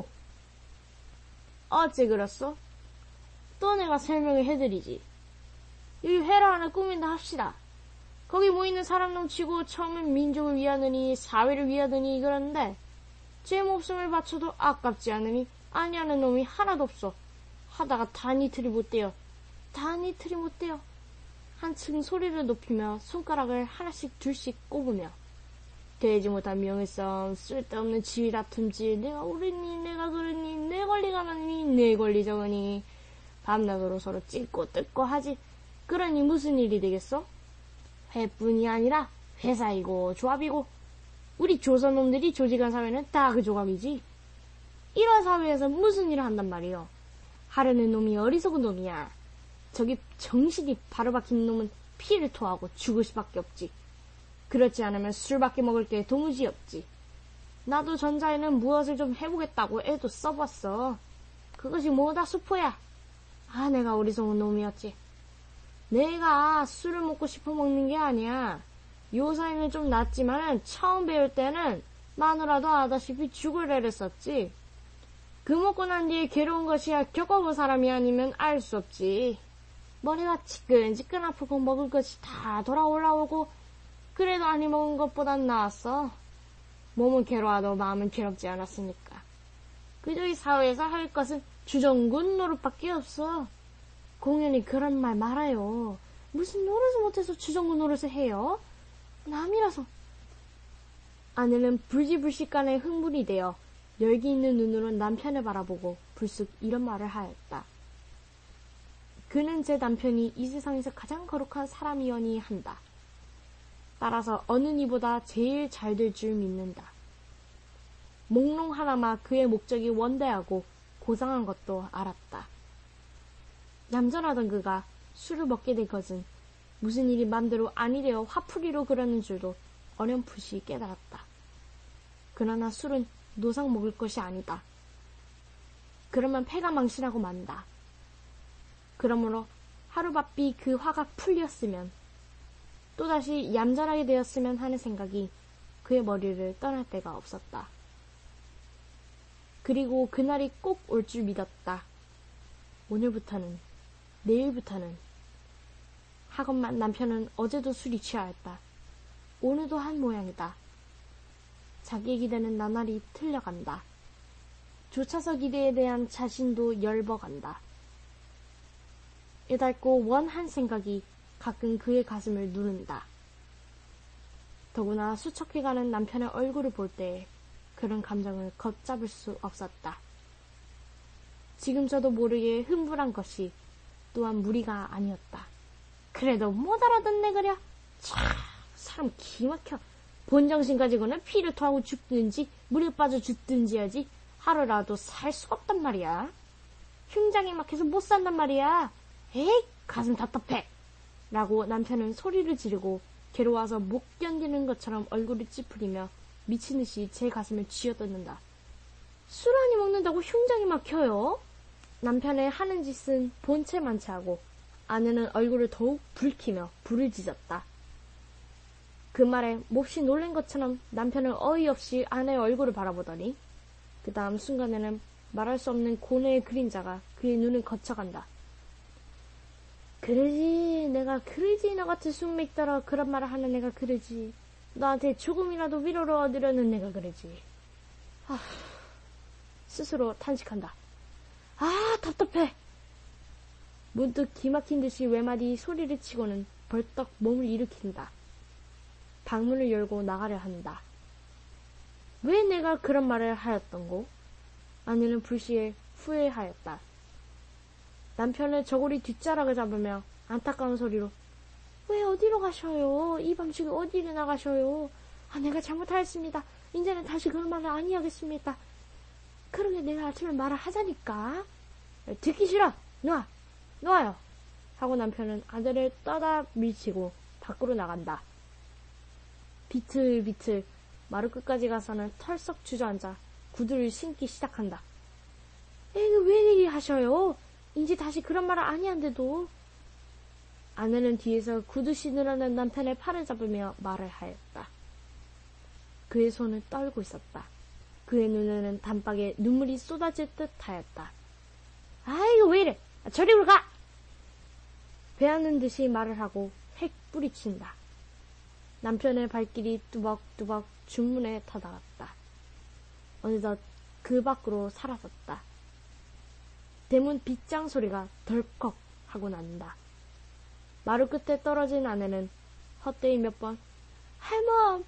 어째 그렇소? 또 내가 설명을 해드리지. 이 회라 하나 꾸민다 합시다. 거기 모이는 사람 넘치고 처음엔 민족을 위하느니 사회를 위하느니 그러는데 제 목숨을 바쳐도 아깝지 않으니 아니하는 놈이 하나도 없어. 하다가 단이틀이 못돼요. 단이틀이 못돼요. 한층 소리를 높이며 손가락을 하나씩 둘씩 꼽으며 되지 못한 명예성, 쓸데없는 지위 다툼질, 내가 옳으니 내가 그러니 내 권리가 많으니 내 권리 적으니 밤낮으로 서로 찢고 뜯고 하지. 그러니 무슨 일이 되겠어? 회뿐이 아니라 회사이고 조합이고 우리 조선놈들이 조직한 사회는 다 그 조각이지. 이런 사회에서 무슨 일을 한단 말이요. 하려는 놈이 어리석은 놈이야. 저기 정신이 바로 박힌 놈은 피를 토하고 죽을 수밖에 없지. 그렇지 않으면 술밖에 먹을 게 도무지 없지. 나도 전자에는 무엇을 좀 해보겠다고 애도 써봤어. 그것이 뭐다 수포야. 내가 어리석은 놈이었지. 내가 술을 먹고 싶어 먹는 게 아니야. 요사이는 좀 낫지만 처음 배울 때는 마누라도 아다시피 죽을 애를 썼지. 그 먹고 난 뒤에 괴로운 것이야 겪어본 사람이 아니면 알 수 없지. 머리가 지끈지끈 아프고 먹을 것이 다 돌아올라오고 그래도 아니 먹은 것보단 나았어. 몸은 괴로워도 마음은 괴롭지 않았으니까. 그저 이 사회에서 할 것은 주정군 노릇밖에 없어. 공연히 그런 말 말아요. 무슨 노릇을 못해서 주정군 노릇을 해요? 남이라서. 아내는 불지불식간에 흥분이 되어 열기 있는 눈으로 남편을 바라보고 불쑥 이런 말을 하였다. 그는 제 남편이 이 세상에서 가장 거룩한 사람이여니 한다. 따라서 어느 이보다 제일 잘 될 줄 믿는다. 몽롱 하나마 그의 목적이 원대하고 고상한 것도 알았다. 얌전하던 그가 술을 먹게 된 것은 무슨 일이 맘대로 아니 되어 화풀이로 그러는 줄도 어렴풋이 깨달았다. 그러나 술은 노상 먹을 것이 아니다. 그러면 패가 망신하고 만다. 그러므로 하루바삐 그 화가 풀렸으면 또다시 얌전하게 되었으면 하는 생각이 그의 머리를 떠날 때가 없었다. 그리고 그날이 꼭 올 줄 믿었다. 오늘부터는, 내일부터는. 하건만 남편은 어제도 술이 취하였다. 오늘도 한 모양이다. 자기의 기대는 나날이 틀려간다. 조차서 기대에 대한 자신도 열버간다. 애달고 원한 생각이 가끔 그의 가슴을 누른다. 더구나 수척해가는 남편의 얼굴을 볼 때 그런 감정을 걷잡을 수 없었다. 지금 저도 모르게 흥분한 것이 또한 무리가 아니었다. 그래도 못 알아듣네 그려. 참 사람 기막혀. 본정신 가지고는 피를 토하고 죽든지 물에 빠져 죽든지 하지 하루라도 살 수가 없단 말이야. 흉장이 막혀서 못 산단 말이야. 에이 가슴 답답해. 라고 남편은 소리를 지르고 괴로워서 못 견디는 것처럼 얼굴을 찌푸리며 미친듯이 제 가슴을 쥐어뜯는다. 술 한이 먹는다고 흉장이 막혀요? 남편의 하는 짓은 본체만치하고 아내는 얼굴을 더욱 붉히며 불을 지졌다. 그 말에 몹시 놀란 것처럼 남편은 어이없이 아내의 얼굴을 바라보더니 그 다음 순간에는 말할 수 없는 고뇌의 그림자가 그의 눈을 거쳐간다. 그러지 내가 그러지 너 같은 숙맥따라 그런 말을 하는 내가 그러지. 너한테 조금이라도 위로를 얻으려는 내가 그러지. 스스로 탄식한다. 답답해. 문득 기막힌 듯이 외마디 소리를 치고는 벌떡 몸을 일으킨다. 방문을 열고 나가려 한다. 왜 내가 그런 말을 하였던고? 아내는 불시에 후회하였다. 남편의 저고리 뒷자락을 잡으며 안타까운 소리로 왜 어디로 가셔요? 이 밤중에 어디를 나가셔요? 내가 잘못하였습니다. 이제는 다시 그런 말을 아니하겠습니다. 그러게 내일 아침에 말을 하자니까. 듣기 싫어. 놓아요. 하고 남편은 아내를 떠다 밀치고 밖으로 나간다. 비틀비틀 마루 끝까지 가서는 털썩 주저앉아 구두를 신기 시작한다. 에이 왜 이리 하셔요? 이제 다시 그런 말을 아니한데도. 아내는 뒤에서 구두 신으려는 남편의 팔을 잡으며 말을 하였다. 그의 손을 떨고 있었다. 그의 눈에는 단박에 눈물이 쏟아질 듯 하였다. 아이고 왜 이래. 저리로 가. 배하는 듯이 말을 하고 획 뿌리친다. 남편의 발길이 뚜벅뚜벅 중문에 다다랐다. 어느덧 그 밖으로 사라졌다. 대문 빗장 소리가 덜컥 하고 난다. 마루 끝에 떨어진 아내는 헛되이 몇 번 할멈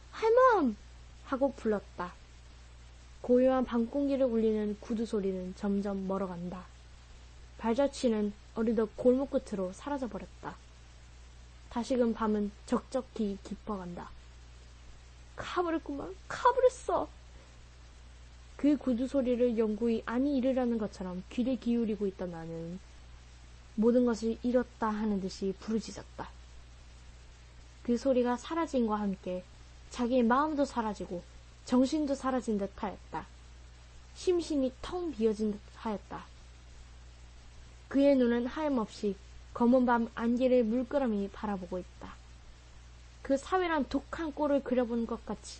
하고 불렀다. 고요한 밤공기를 울리는 구두 소리는 점점 멀어간다. 발자취는 어느덧 골목 끝으로 사라져버렸다. 다시금 밤은 적적히 깊어간다. 가버렸구만. 가버렸어. 그 구두 소리를 영구히 아니 잃으라는 것처럼 귀를 기울이고 있던 나는 모든 것을 잃었다 하는 듯이 부르짖었다. 그 소리가 사라짐과 함께 자기의 마음도 사라지고 정신도 사라진 듯 하였다. 심신이 텅 비어진 듯 하였다. 그의 눈은 하염없이 검은 밤 안개를 물끄러미 바라보고 있다. 그 사회란 독한 꼴을 그려본 것 같이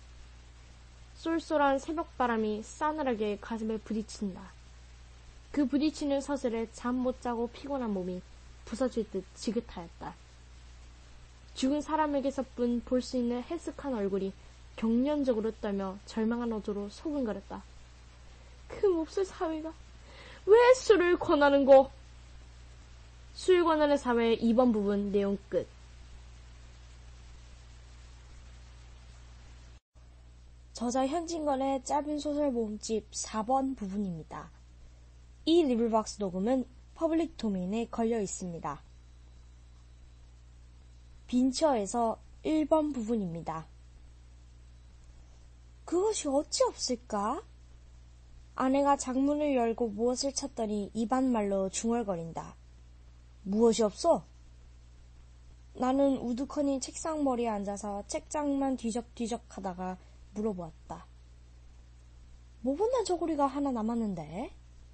쏠쏠한 새벽바람이 싸늘하게 가슴에 부딪힌다. 그 부딪히는 서슬에 잠 못 자고 피곤한 몸이 부서질 듯 지긋하였다. 죽은 사람에게서뿐 볼 수 있는 해쓱한 얼굴이 경련적으로 떨며 절망한 어조로 소근거렸다. 그 몹쓸 사회가 왜 술을 권하는고? 술 권하는 사회 2번 부분 내용 끝. 저자 현진건의 짧은 소설 모음집 4번 부분입니다. 이 리블박스 녹음은 퍼블릭 도메인에 걸려 있습니다. 빈처에서 1번 부분입니다. 그것이 어찌 없을까? 아내가 장문을 열고 무엇을 찾더니 입안말로 중얼거린다. 무엇이 없어? 나는 우두커니 책상머리에 앉아서 책장만 뒤적뒤적 하다가 물어보았다. 못본난 저고리가 하나 남았는데?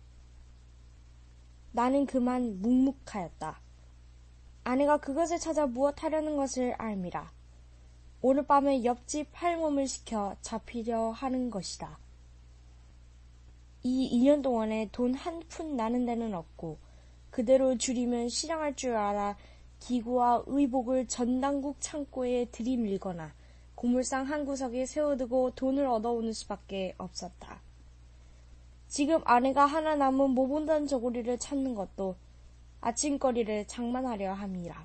나는 그만 묵묵하였다. 아내가 그것을 찾아 무엇하려는 것을 알미라. 오늘 밤에 옆집 할멈을 시켜 잡히려 하는 것이다. 이 2년 동안에 돈 한 푼 나는 데는 없고 그대로 줄이면 실랑할 줄 알아 기구와 의복을 전당국 창고에 들이밀거나 고물상 한 구석에 세워두고 돈을 얻어오는 수밖에 없었다. 지금 아내가 하나 남은 모본단 저고리를 찾는 것도 아침거리를 장만하려 함이라.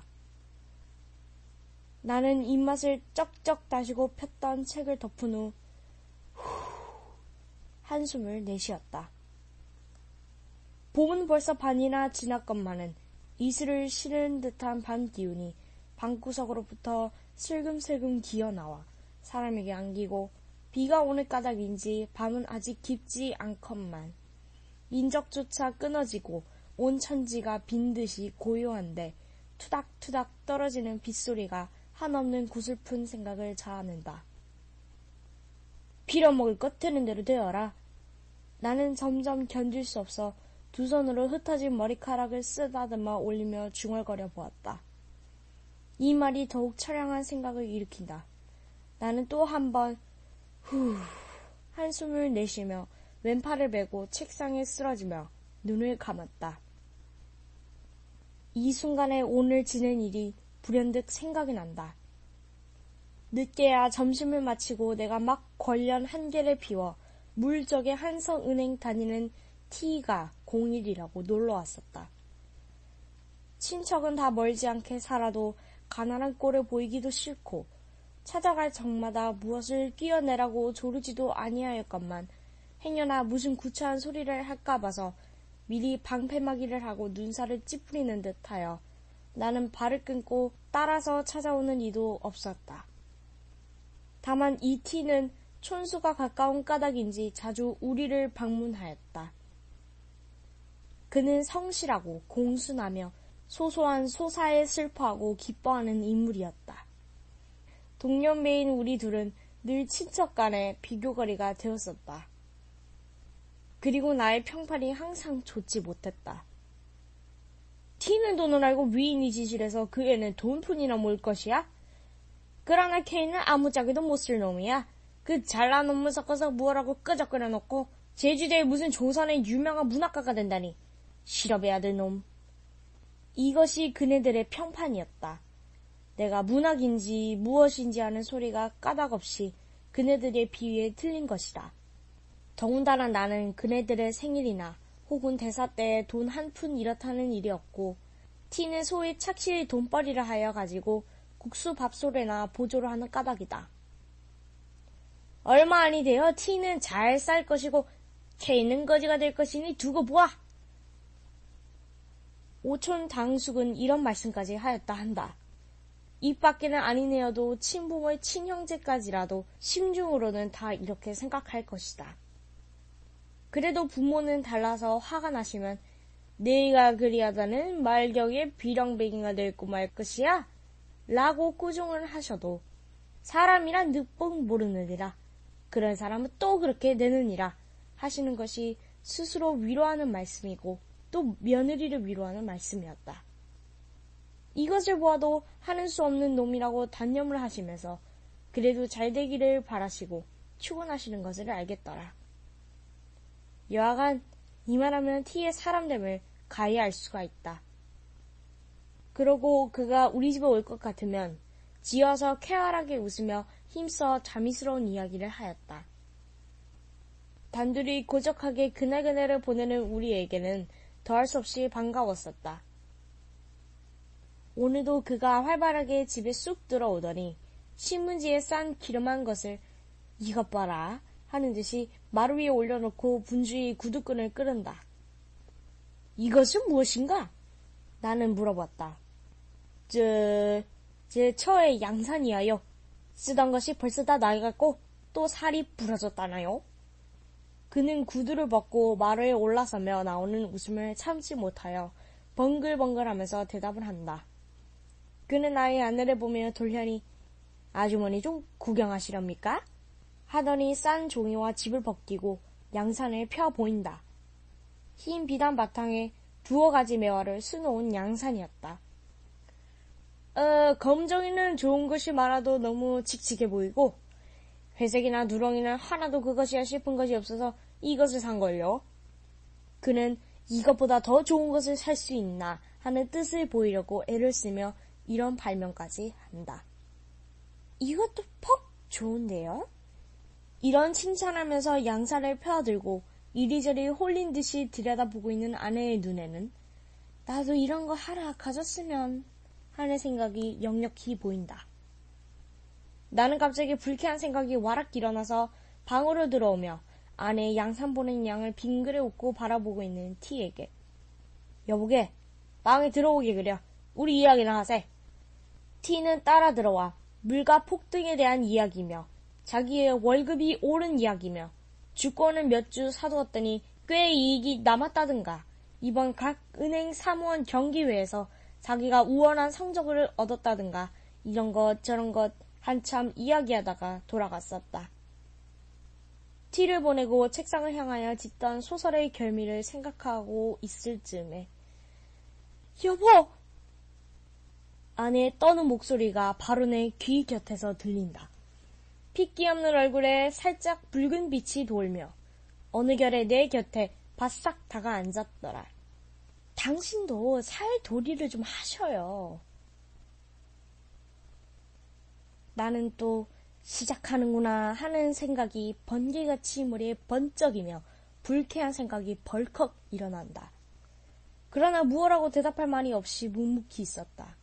나는 입맛을 쩍쩍 다시고 폈던 책을 덮은 후 한숨을 내쉬었다. 봄은 벌써 반이나 지났건만은 이슬을 실은 듯한 밤 기운이 방구석으로부터 슬금슬금 기어나와 사람에게 안기고 비가 오는 까닭인지 밤은 아직 깊지 않건만 인적조차 끊어지고 온 천지가 빈 듯이 고요한데 투닥투닥 떨어지는 빗소리가 한없는 구슬픈 생각을 자아낸다. 빌어먹을 것 되는 대로 되어라. 나는 점점 견딜 수 없어 두 손으로 흩어진 머리카락을 쓰다듬어 올리며 중얼거려 보았다. 이 말이 더욱 처량한 생각을 일으킨다. 나는 또 한 번 한숨을 내쉬며 왼팔을 베고 책상에 쓰러지며 눈을 감았다. 이 순간에 오늘 지낸 일이 불현듯 생각이 난다. 늦게야 점심을 마치고 내가 막 관련 한 개를 비워 물적에 한성은행 다니는 T가 01이라고 놀러왔었다. 친척은 다 멀지 않게 살아도 가난한 꼴을 보이기도 싫고 찾아갈 적마다 무엇을 끼어내라고 조르지도 아니하였건만 행여나 무슨 구차한 소리를 할까 봐서 미리 방패막이를 하고 눈살을 찌푸리는 듯하여 나는 발을 끊고 따라서 찾아오는 이도 없었다. 다만 이 T는 촌수가 가까운 까닭인지 자주 우리를 방문하였다. 그는 성실하고 공순하며 소소한 소사에 슬퍼하고 기뻐하는 인물이었다. 동년배인 우리 둘은 늘 친척 간의 비교거리가 되었었다. 그리고 나의 평판이 항상 좋지 못했다. T는 돈을 알고 위인이 지실해서 그 애는 돈푼이나 몰 것이야? 그러나 K는 아무짝에도 못 쓸 놈이야. 그 잘난 놈을 섞어서 무엇라고 끄적거려 놓고 제주도에 무슨 조선의 유명한 문학가가 된다니. 실업의 아들 놈. 이것이 그네들의 평판이었다. 내가 문학인지 무엇인지 하는 소리가 까닭없이 그네들의 비위에 틀린 것이다. 더군다나 나는 그네들의 생일이나 혹은 대사 때에 돈 한 푼 이렇다는 일이 없고 T는 소위 착실히 돈벌이를 하여 가지고 국수 밥솥에나 보조를 하는 까닭이다. 얼마 아니 되어 T는 잘 쌀 것이고 K는 거지가 될 것이니 두고 보아. 오촌 당숙은 이런 말씀까지 하였다 한다. 입 밖에는 아니네어도 친부모의 친형제까지라도 심중으로는 다 이렇게 생각할 것이다. 그래도 부모는 달라서 화가 나시면 네가 그리하다는 말경에 비렁뱅이가 될고 말 것이야? 라고 꾸중을 하셔도 사람이란 늦봉 모르느니라. 그런 사람은 또 그렇게 되느니라 하시는 것이 스스로 위로하는 말씀이고 또 며느리를 위로하는 말씀이었다. 이것을 보아도 하는 수 없는 놈이라고 단념을 하시면서 그래도 잘 되기를 바라시고 축원하시는 것을 알겠더라. 여하간 이만하면 T의 사람됨을 가히 알 수가 있다. 그러고 그가 우리 집에 올 것 같으면 지어서 쾌활하게 웃으며 힘써 자미스러운 이야기를 하였다. 단둘이 고적하게 그날그날을 보내는 우리에게는 더할 수 없이 반가웠었다. 오늘도 그가 활발하게 집에 쑥 들어오더니 신문지에 싼 기름한 것을 이것 봐라 하는 듯이 마루 위에 올려놓고 분주히 구두끈을 끄른다. 이것은 무엇인가? 나는 물어봤다. 제 처의 양산이야요. 쓰던 것이 벌써 다 낡았고 또 살이 부러졌다나요? 그는 구두를 벗고 마루에 올라서며 나오는 웃음을 참지 못하여 벙글벙글하면서 대답을 한다. 그는 나의 아내를 보며 돌려니 아주머니 좀 구경하시렵니까? 하더니 싼 종이와 집을 벗기고 양산을 펴 보인다. 흰 비단 바탕에 두어 가지 매화를 수놓은 양산이었다. 검정이는 좋은 것이 많아도 너무 칙칙해 보이고 회색이나 누렁이는 하나도 그것이야 싶은 것이 없어서 이것을 산걸요. 그는 이것보다 더 좋은 것을 살 수 있나 하는 뜻을 보이려고 애를 쓰며 이런 발명까지 한다. 이것도 퍽 좋은데요? 이런 칭찬하면서 양산을 펴들고 이리저리 홀린 듯이 들여다보고 있는 아내의 눈에는 나도 이런 거 하나 가졌으면 하는 생각이 역력히 보인다. 나는 갑자기 불쾌한 생각이 와락 일어나서 방으로 들어오며 아내 양산 보낸 양을 빙그레 웃고 바라보고 있는 T에게 여보게 방에 들어오게 그려. 우리 이야기나 하세. T는 따라 들어와 물가 폭등에 대한 이야기며 자기의 월급이 오른 이야기며 주권을 몇 주 사두었더니 꽤 이익이 남았다든가 이번 각 은행 사무원 경기회에서 자기가 우월한 성적을 얻었다든가 이런 것 저런 것 한참 이야기하다가 돌아갔었다. T를 보내고 책상을 향하여 짓던 소설의 결미를 생각하고 있을 즈음에 여보! 아내의 떠는 목소리가 바로 내 귀 곁에서 들린다. 핏기 없는 얼굴에 살짝 붉은 빛이 돌며 어느 결에 내 곁에 바싹 다가 앉았더라. 당신도 살도리를 좀 하셔요. 나는 또 시작하는구나 하는 생각이 번개같이 머리에 번쩍이며 불쾌한 생각이 벌컥 일어난다. 그러나 무엇라고 대답할 말이 없이 묵묵히 있었다.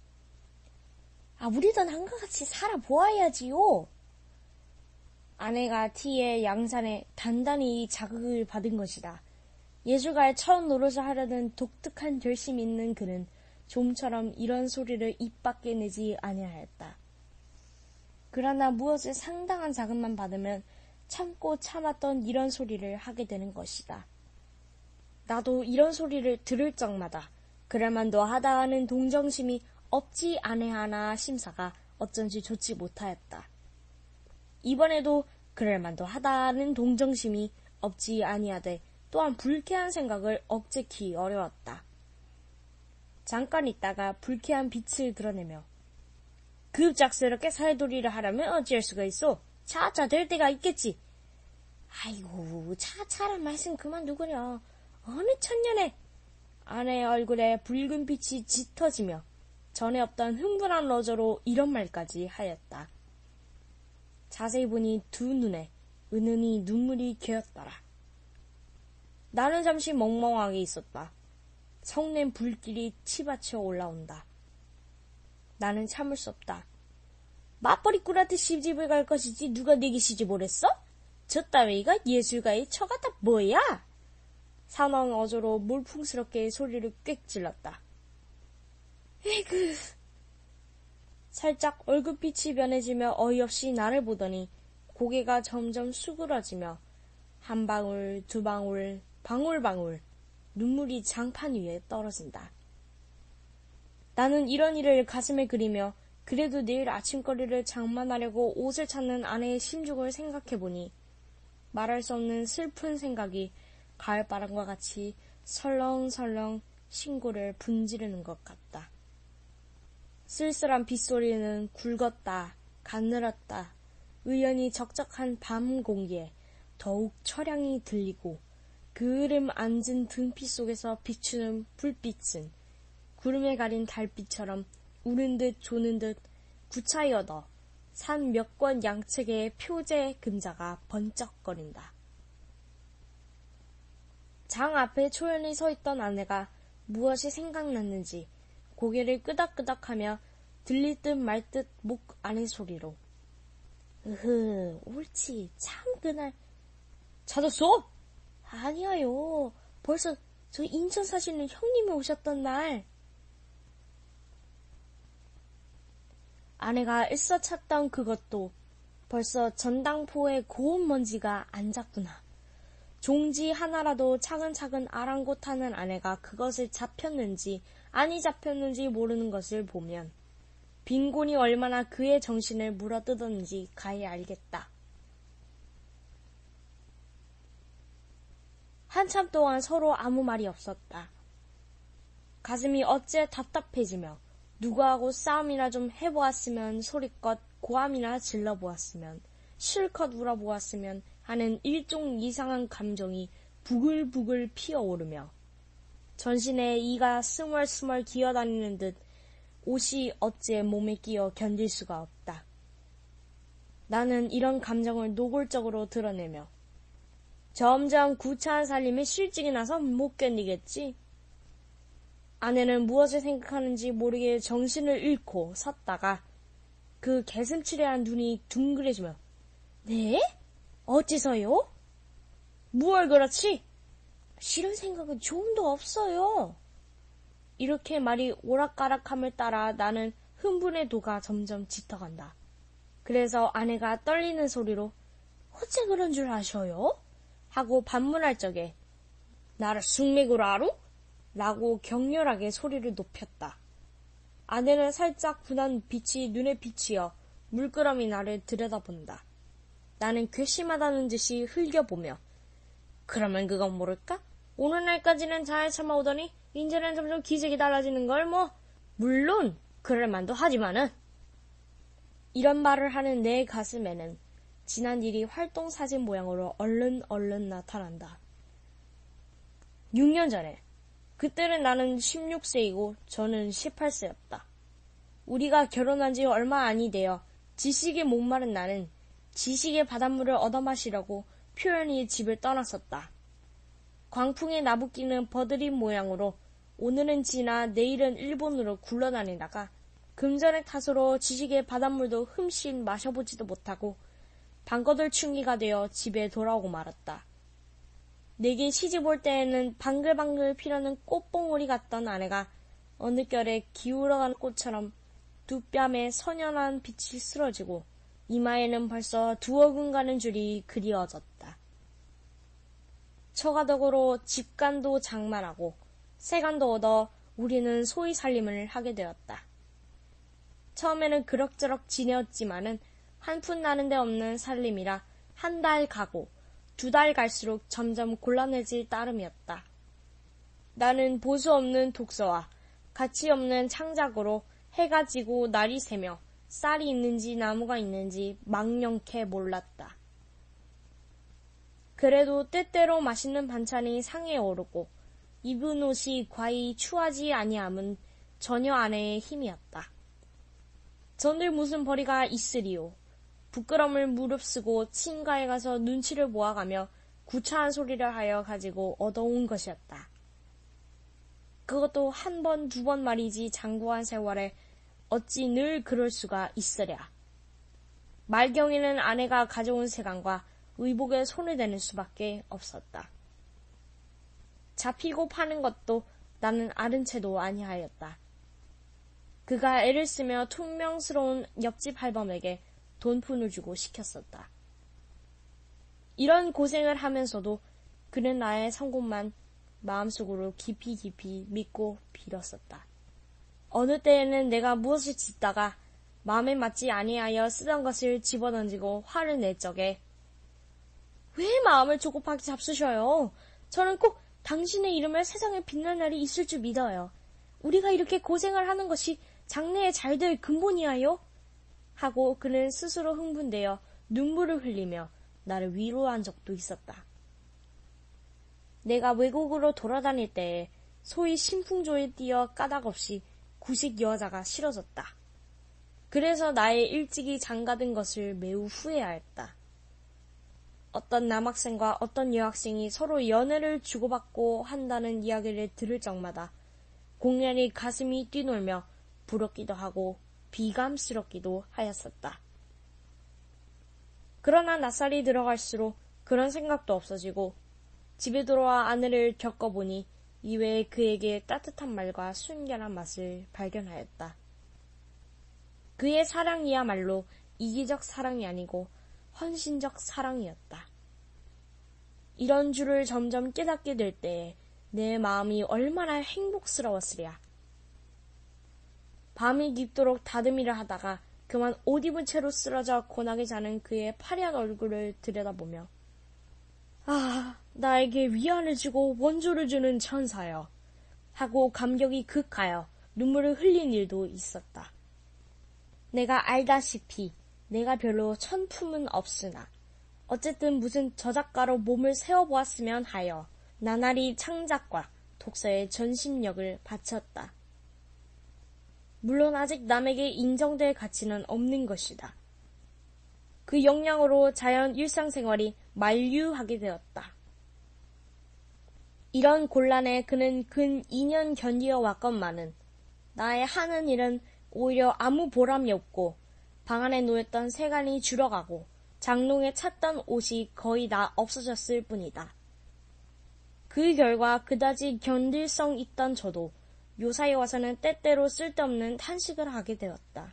우리도 남과 같이 살아보아야지요. 아내가 T의 양산에 단단히 자극을 받은 것이다. 예술가의 첫 노릇을 하려는 독특한 결심이 있는 그는 좀처럼 이런 소리를 입 밖에 내지 아니하였다. 그러나 무엇을 상당한 자극만 받으면 참고 참았던 이런 소리를 하게 되는 것이다. 나도 이런 소리를 들을 적마다 그럴만도 하다 하는 동정심이 없지 않아하나 심사가 어쩐지 좋지 못하였다. 이번에도 그럴만도 하다 하는 동정심이 없지 아니하되 또한 불쾌한 생각을 억제키 어려웠다. 잠깐 있다가 불쾌한 빛을 드러내며 급작스럽게 살도리를 하려면 어찌할 수가 있어? 차차 될 때가 있겠지. 아이고 차차란 말씀 그만두구려. 어느 천년에. 아내의 얼굴에 붉은 빛이 짙어지며 전에 없던 흥분한 러저로 이런 말까지 하였다. 자세히 보니 두 눈에 은은히 눈물이 개었더라. 나는 잠시 멍멍하게 있었다. 성낸 불길이 치받쳐 올라온다. 나는 참을 수 없다. 맞벌이꾼한테 시집을 갈 것이지 누가 내게 시집을 했어? 저 따위가 예술가의 처가 다 뭐야? 사나운 어조로 몰풍스럽게 소리를 꽥 질렀다. 에이그. 살짝 얼굴빛이 변해지며 어이없이 나를 보더니 고개가 점점 수그러지며 한 방울, 두 방울, 방울방울 눈물이 장판 위에 떨어진다. 나는 이런 일을 가슴에 그리며 그래도 내일 아침거리를 장만하려고 옷을 찾는 아내의 심중을 생각해보니 말할 수 없는 슬픈 생각이 가을바람과 같이 설렁설렁 신골을 분지르는 것 같다. 쓸쓸한 빗소리는 굵었다, 가늘었다, 의연히 적적한 밤 공기에 더욱 처량히 들리고 그을음 앉은 등빛 속에서 비추는 불빛은 구름에 가린 달빛처럼 우는 듯 조는 듯 구차히 얻어 산 몇 권 양측의 표제 금자가 번쩍거린다. 장 앞에 초연히 서 있던 아내가 무엇이 생각났는지 고개를 끄덕끄덕하며 들릴 듯 말 듯 목 안의 소리로 옳지 참 그날 찾았어? 아니야요. 벌써 저 인천 사시는 형님이 오셨던 날. 아내가 애써 찾던 그것도 벌써 전당포에 고운 먼지가 앉았구나. 종지 하나라도 차근차근 아랑곳하는 아내가 그것을 잡혔는지 아니 잡혔는지 모르는 것을 보면 빈곤이 얼마나 그의 정신을 물어뜯었는지 가히 알겠다. 한참 동안 서로 아무 말이 없었다. 가슴이 어째 답답해지며 누구하고 싸움이나 좀 해보았으면 소리껏 고함이나 질러보았으면 실컷 울어보았으면 하는 일종 이상한 감정이 부글부글 피어오르며 전신에 이가 스멀스멀 기어다니는 듯 옷이 어째 몸에 끼어 견딜 수가 없다. 나는 이런 감정을 노골적으로 드러내며 점점 구차한 살림이 실증이 나서 못 견디겠지. 아내는 무엇을 생각하는지 모르게 정신을 잃고 섰다가 그 개슴츠레한 눈이 둥그레지며 네? 어째서요? 무얼 그렇지? 싫은 생각은 조금도 없어요. 이렇게 말이 오락가락함을 따라 나는 흥분의 도가 점점 짙어간다. 그래서 아내가 떨리는 소리로 어째 그런 줄 아셔요? 하고 반문할 적에 나를 숙맥으로 알아? 라고 격렬하게 소리를 높였다. 아내는 살짝 분한 빛이 눈에 비치어 물끄러미 나를 들여다본다. 나는 괘씸하다는 듯이 흘겨보며 그러면 그건 모를까? 오늘날까지는 잘 참아오더니 이제는 점점 기색이 달라지는 걸 물론 그럴 만도 하지만은 이런 말을 하는 내 가슴에는 지난 일이 활동사진 모양으로 얼른 나타난다. 6년 전에 그때는 나는 16세이고 저는 18세였다. 우리가 결혼한 지 얼마 아니 되어 지식에 목마른 나는 지식의 바닷물을 얻어마시려고 표현이 집을 떠났었다. 광풍에 나부끼는 버드린 모양으로 오늘은 지나 내일은 일본으로 굴러다니다가 금전의 탓으로 지식의 바닷물도 흠씬 마셔보지도 못하고 방거들충이가 되어 집에 돌아오고 말았다. 내게 시집 올 때에는 방글방글 피려는 꽃봉오리 같던 아내가 어느 결에 기울어간 꽃처럼 두 뺨에 선연한 빛이 쓰러지고 이마에는 벌써 2억은 가는 줄이 그리워졌다. 처가덕으로 집간도 장만하고 세간도 얻어 우리는 소위 살림을 하게 되었다. 처음에는 그럭저럭 지내었지만은 한 푼 나는 데 없는 살림이라 한 달 가고 2달 갈수록 점점 곤란해질 따름이었다. 나는 보수 없는 독서와 가치 없는 창작으로 해가 지고 날이 새며 쌀이 있는지 나무가 있는지 망령케 몰랐다. 그래도 때때로 맛있는 반찬이 상에 오르고 입은 옷이 과히 추하지 아니함은 전혀 아내의 힘이었다. 전들 무슨 벌이가 있으리요. 부끄럼을 무릅쓰고 친가에 가서 눈치를 보아가며 구차한 소리를 하여 가지고 얻어온 것이었다. 그것도 1번, 2번 말이지 장구한 세월에 어찌 늘 그럴 수가 있으랴. 말경에는 아내가 가져온 세간과 의복에 손을 대는 수밖에 없었다. 잡히고 파는 것도 나는 아른 채도 아니하였다. 그가 애를 쓰며 퉁명스러운 옆집 할멈에게 돈푼을 주고 시켰었다. 이런 고생을 하면서도 그는 나의 성공만 마음속으로 깊이 믿고 빌었었다. 어느 때에는 내가 무엇을 짓다가 마음에 맞지 아니하여 쓰던 것을 집어던지고 화를 낼 적에 왜 마음을 조급하게 잡수셔요? 저는 꼭 당신의 이름을 세상에 빛날 날이 있을 줄 믿어요. 우리가 이렇게 고생을 하는 것이 장래에 잘 될 근본이야요? 하고 그는 스스로 흥분되어 눈물을 흘리며 나를 위로한 적도 있었다. 내가 외국으로 돌아다닐 때에 소위 신풍조에 뛰어 까닭없이 구식 여자가 싫어졌다. 그래서 나의 일찍이 장가든 것을 매우 후회하였다. 어떤 남학생과 어떤 여학생이 서로 연애를 주고받고 한다는 이야기를 들을 적마다 공연히 가슴이 뛰놀며 부럽기도 하고 비감스럽기도 하였었다. 그러나 낯살이 들어갈수록 그런 생각도 없어지고 집에 들어와 아내를 겪어보니 이외에 그에게 따뜻한 말과 순결한 맛을 발견하였다. 그의 사랑이야말로 이기적 사랑이 아니고 헌신적 사랑이었다. 이런 줄을 점점 깨닫게 될 때에 내 마음이 얼마나 행복스러웠으랴. 밤이 깊도록 다듬이를 하다가 그만 옷 입은 채로 쓰러져 고나게 자는 그의 파란 얼굴을 들여다보며 나에게 위안을 주고 원조를 주는 천사여 하고 감격이 극하여 눈물을 흘린 일도 있었다. 내가 알다시피 내가 별로 천품은 없으나 어쨌든 무슨 저작가로 몸을 세워보았으면 하여 나날이 창작과 독서에 전심력을 바쳤다. 물론 아직 남에게 인정될 가치는 없는 것이다. 그 역량으로 자연 일상생활이 만류하게 되었다. 이런 곤란에 그는 근 2년 견디어 왔건만은 나의 하는 일은 오히려 아무 보람이 없고 방 안에 놓였던 세간이 줄어가고 장롱에 찼던 옷이 거의 다 없어졌을 뿐이다. 그 결과 그다지 견딜성 있던 저도 요사이 와서는 때때로 쓸데없는 탄식을 하게 되었다.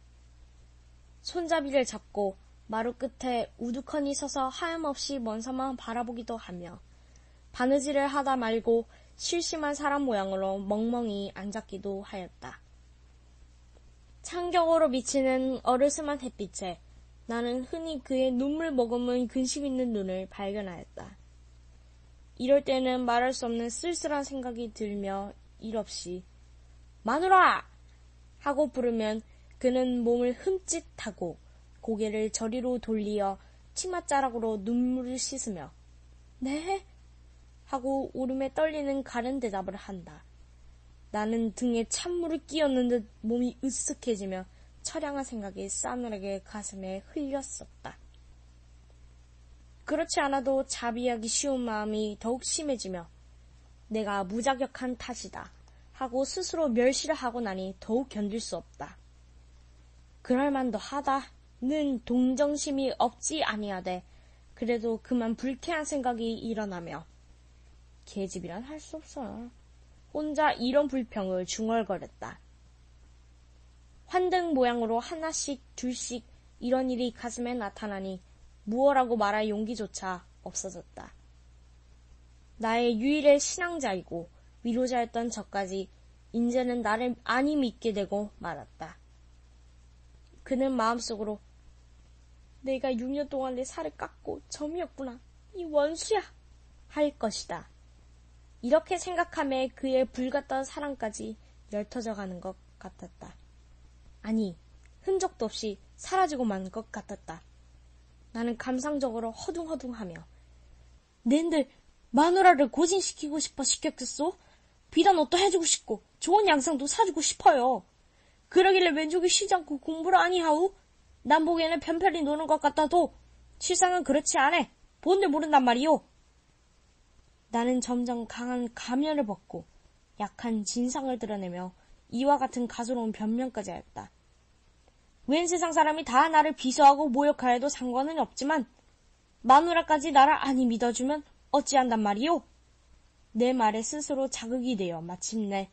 손잡이를 잡고 마루 끝에 우두커니 서서 하염없이 먼 산만 바라보기도 하며 바느질을 하다 말고 실심한 사람 모양으로 멍멍이 앉았기도 하였다. 창경으로 비치는 어르스만 햇빛에 나는 흔히 그의 눈물 머금은 근심 있는 눈을 발견하였다. 이럴 때는 말할 수 없는 쓸쓸한 생각이 들며 일없이 마누라! 하고 부르면 그는 몸을 흠칫하고 고개를 저리로 돌리어 치맛자락으로 눈물을 씻으며 네? 하고 울음에 떨리는 가른 대답을 한다. 나는 등에 찬물을 끼얹는 듯 몸이 으쓱해지며 처량한 생각이 싸늘하게 가슴에 흘렸었다. 그렇지 않아도 자비하기 쉬운 마음이 더욱 심해지며 내가 무자격한 탓이다 하고 스스로 멸시를 하고 나니 더욱 견딜 수 없다. 그럴만도 하다는 동정심이 없지 아니하되 그래도 그만 불쾌한 생각이 일어나며 계집이란 할 수 없어. 혼자 이런 불평을 중얼거렸다. 환등 모양으로 하나씩 둘씩 이런 일이 가슴에 나타나니 무엇라고 말할 용기조차 없어졌다. 나의 유일의 신앙자이고 위로자였던 저까지 인제는 나를 안이 믿게 되고 말았다. 그는 마음속으로 내가 6년 동안 내 살을 깎고 점이었구나. 이 원수야! 할 것이다. 이렇게 생각하며 그의 불같던 사랑까지 엷터져 가는 것 같았다. 아니, 흔적도 없이 사라지고 만 것 같았다. 나는 감상적으로 허둥허둥하며 낸들 마누라를 고진시키고 싶어 시켰겠소? 비단 옷도 해주고 싶고 좋은 양상도 사주고 싶어요. 그러길래 왼쪽이 쉬지 않고 공부를 아니하우? 남 보기에는 편편히 노는 것 같아도 실상은 그렇지 않아. 본들 모른단 말이오. 나는 점점 강한 가면을 벗고 약한 진상을 드러내며 이와 같은 가소로운 변명까지 하였다. 웬 세상 사람이 다 나를 비서하고 모욕하여도 상관은 없지만 마누라까지 나를 아니 믿어주면 어찌한단 말이오? 내 말에 스스로 자극이 되어 마침내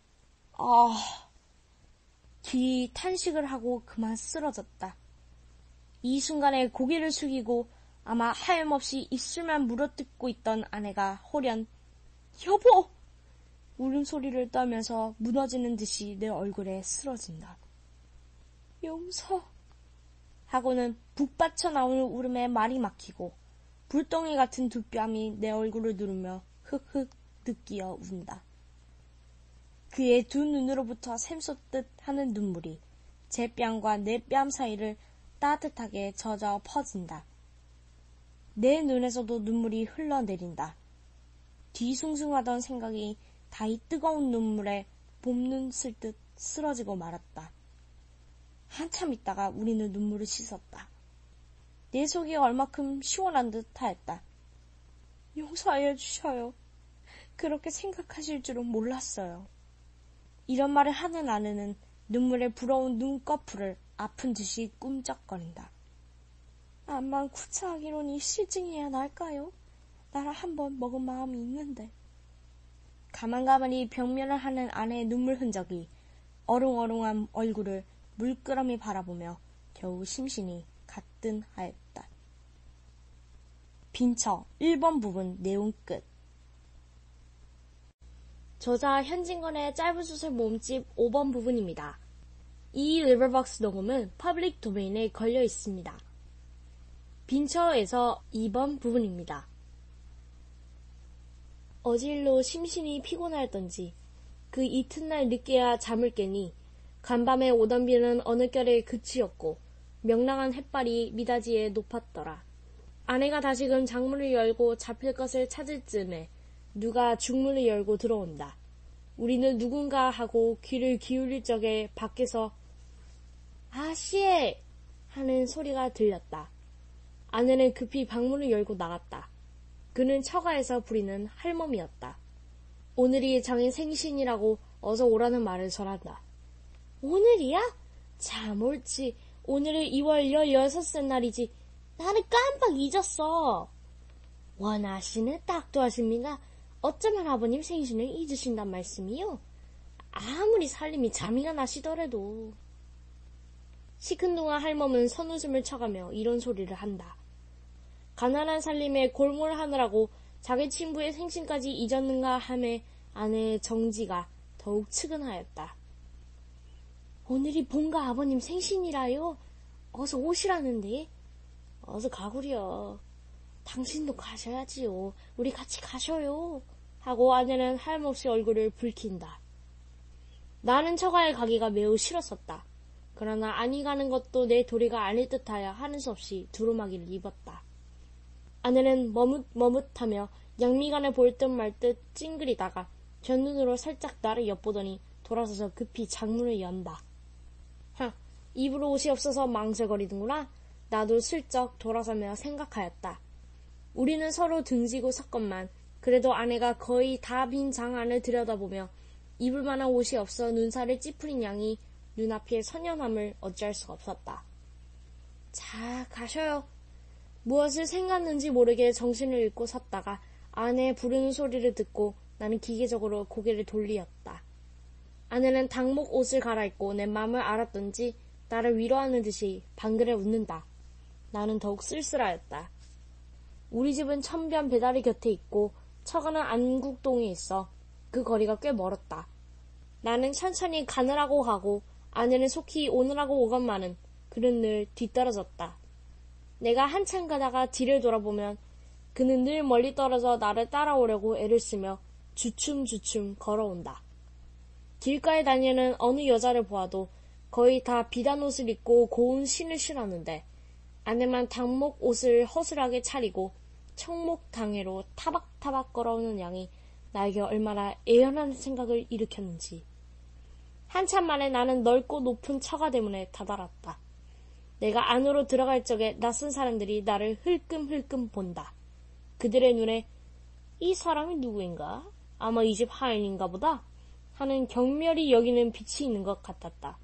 기 탄식을 하고 그만 쓰러졌다. 이 순간에 고개를 숙이고 아마 하염없이 입술만 물어뜯고 있던 아내가 홀연 여보! 울음소리를 떨면서 무너지는 듯이 내 얼굴에 쓰러진다. 용서 하고는 북받쳐 나오는 울음에 말이 막히고 불덩이 같은 두 뺨이 내 얼굴을 누르며 흑흑 느끼어 운다. 그의 두 눈으로부터 샘솟듯 하는 눈물이 제 뺨과 내 뺨 사이를 따뜻하게 젖어 퍼진다. 내 눈에서도 눈물이 흘러내린다. 뒤숭숭하던 생각이 다이 뜨거운 눈물에 봄눈 쓸 듯 쓰러지고 말았다. 한참 있다가 우리는 눈물을 씻었다. 내 속이 얼마큼 시원한 듯 하였다. 용서하여 주셔요. 그렇게 생각하실 줄은 몰랐어요. 이런 말을 하는 아내는 눈물에 부러운 눈꺼풀을 아픈 듯이 꿈쩍거린다. 암만 구차하기로니 실증해야 날까요? 나를 한번 먹은 마음이 있는데. 가만가만히 벽면을 하는 아내의 눈물 흔적이 어롱어롱한 얼굴을 물끄러미 바라보며 겨우 심신이 가뜬하였다. 빈처 1번 부분 내용 끝. 저자 현진건의 짧은 소설 모음집 5번 부분입니다. 이 리버벅스 녹음은 퍼블릭 도메인에 걸려 있습니다. 빈처에서 2번 부분입니다. 어질로 심신이 피곤하였던지 그 이튿날 늦게야 잠을 깨니 간밤에 오던 비는 어느 결에 그치었고 명랑한 햇발이 미닫이에 높았더라. 아내가 다시금 장문을 열고 잡힐 것을 찾을 즈음에 누가 중문을 열고 들어온다. 우리는 누군가 하고 귀를 기울일 적에 밖에서 아씨에 하는 소리가 들렸다. 아내는 급히 방문을 열고 나갔다. 그는 처가에서 부리는 할멈이었다. 오늘이 장인 생신이라고 어서 오라는 말을 전한다. 오늘이야? 참 옳지. 오늘은 2월 16째 날이지. 나는 깜빡 잊었어. 원하시는 딱도 하십니다. 어쩌면 아버님 생신을 잊으신단 말씀이요? 아무리 살림이 잠이가 나시더라도. 시큰둥한 할멈은 선웃음을 쳐가며 이런 소리를 한다. 가난한 살림에 골몰하느라고 자기 친부의 생신까지 잊었는가 하매 아내의 정지가 더욱 측은하였다. 오늘이 본가 아버님 생신이라요. 어서 오시라는데. 어서 가구려. 당신도 가셔야지요. 우리 같이 가셔요. 하고 아내는 하염없이 얼굴을 붉힌다. 나는 처가에 가기가 매우 싫었었다. 그러나 아니 가는 것도 내 도리가 아닐 듯하여 하는 수 없이 두루마기를 입었다. 아내는 머뭇머뭇하며 양미간을 볼 듯 말 듯 찡그리다가 전눈으로 살짝 나를 엿보더니 돌아서서 급히 창문을 연다. 입으로 옷이 없어서 망설거리는구나. 나도 슬쩍 돌아서며 생각하였다. 우리는 서로 등지고 섰건만 그래도 아내가 거의 다 빈 장 안을 들여다보며 입을 만한 옷이 없어 눈살을 찌푸린 양이 눈앞의 선연함을 어찌할 수가 없었다. 자, 가셔요. 무엇을 생각는지 모르게 정신을 잃고 섰다가 아내의 부르는 소리를 듣고 나는 기계적으로 고개를 돌리었다. 아내는 당목 옷을 갈아입고 내 마음을 알았던지 나를 위로하는 듯이 방글에 웃는다. 나는 더욱 쓸쓸하였다. 우리 집은 천변 배다리 곁에 있고 처가는 안국동에 있어 그 거리가 꽤 멀었다. 나는 천천히 가느라고 가고 아내는 속히 오느라고 오건만은 그는 늘 뒤떨어졌다. 내가 한참 가다가 뒤를 돌아보면 그는 늘 멀리 떨어져 나를 따라오려고 애를 쓰며 주춤주춤 걸어온다. 길가에 다니는 어느 여자를 보아도 거의 다 비단 옷을 입고 고운 신을 신었는데 아내만 당목 옷을 허술하게 차리고 청목 당해로 타박타박 걸어오는 양이 나에게 얼마나 애연한 생각을 일으켰는지. 한참 만에 나는 넓고 높은 처가 대문에 다다랐다. 내가 안으로 들어갈 적에 낯선 사람들이 나를 흘끔흘끔 본다. 그들의 눈에 이 사람이 누구인가? 아마 이 집 하인인가 보다 하는 경멸이 여기는 빛이 있는 것 같았다.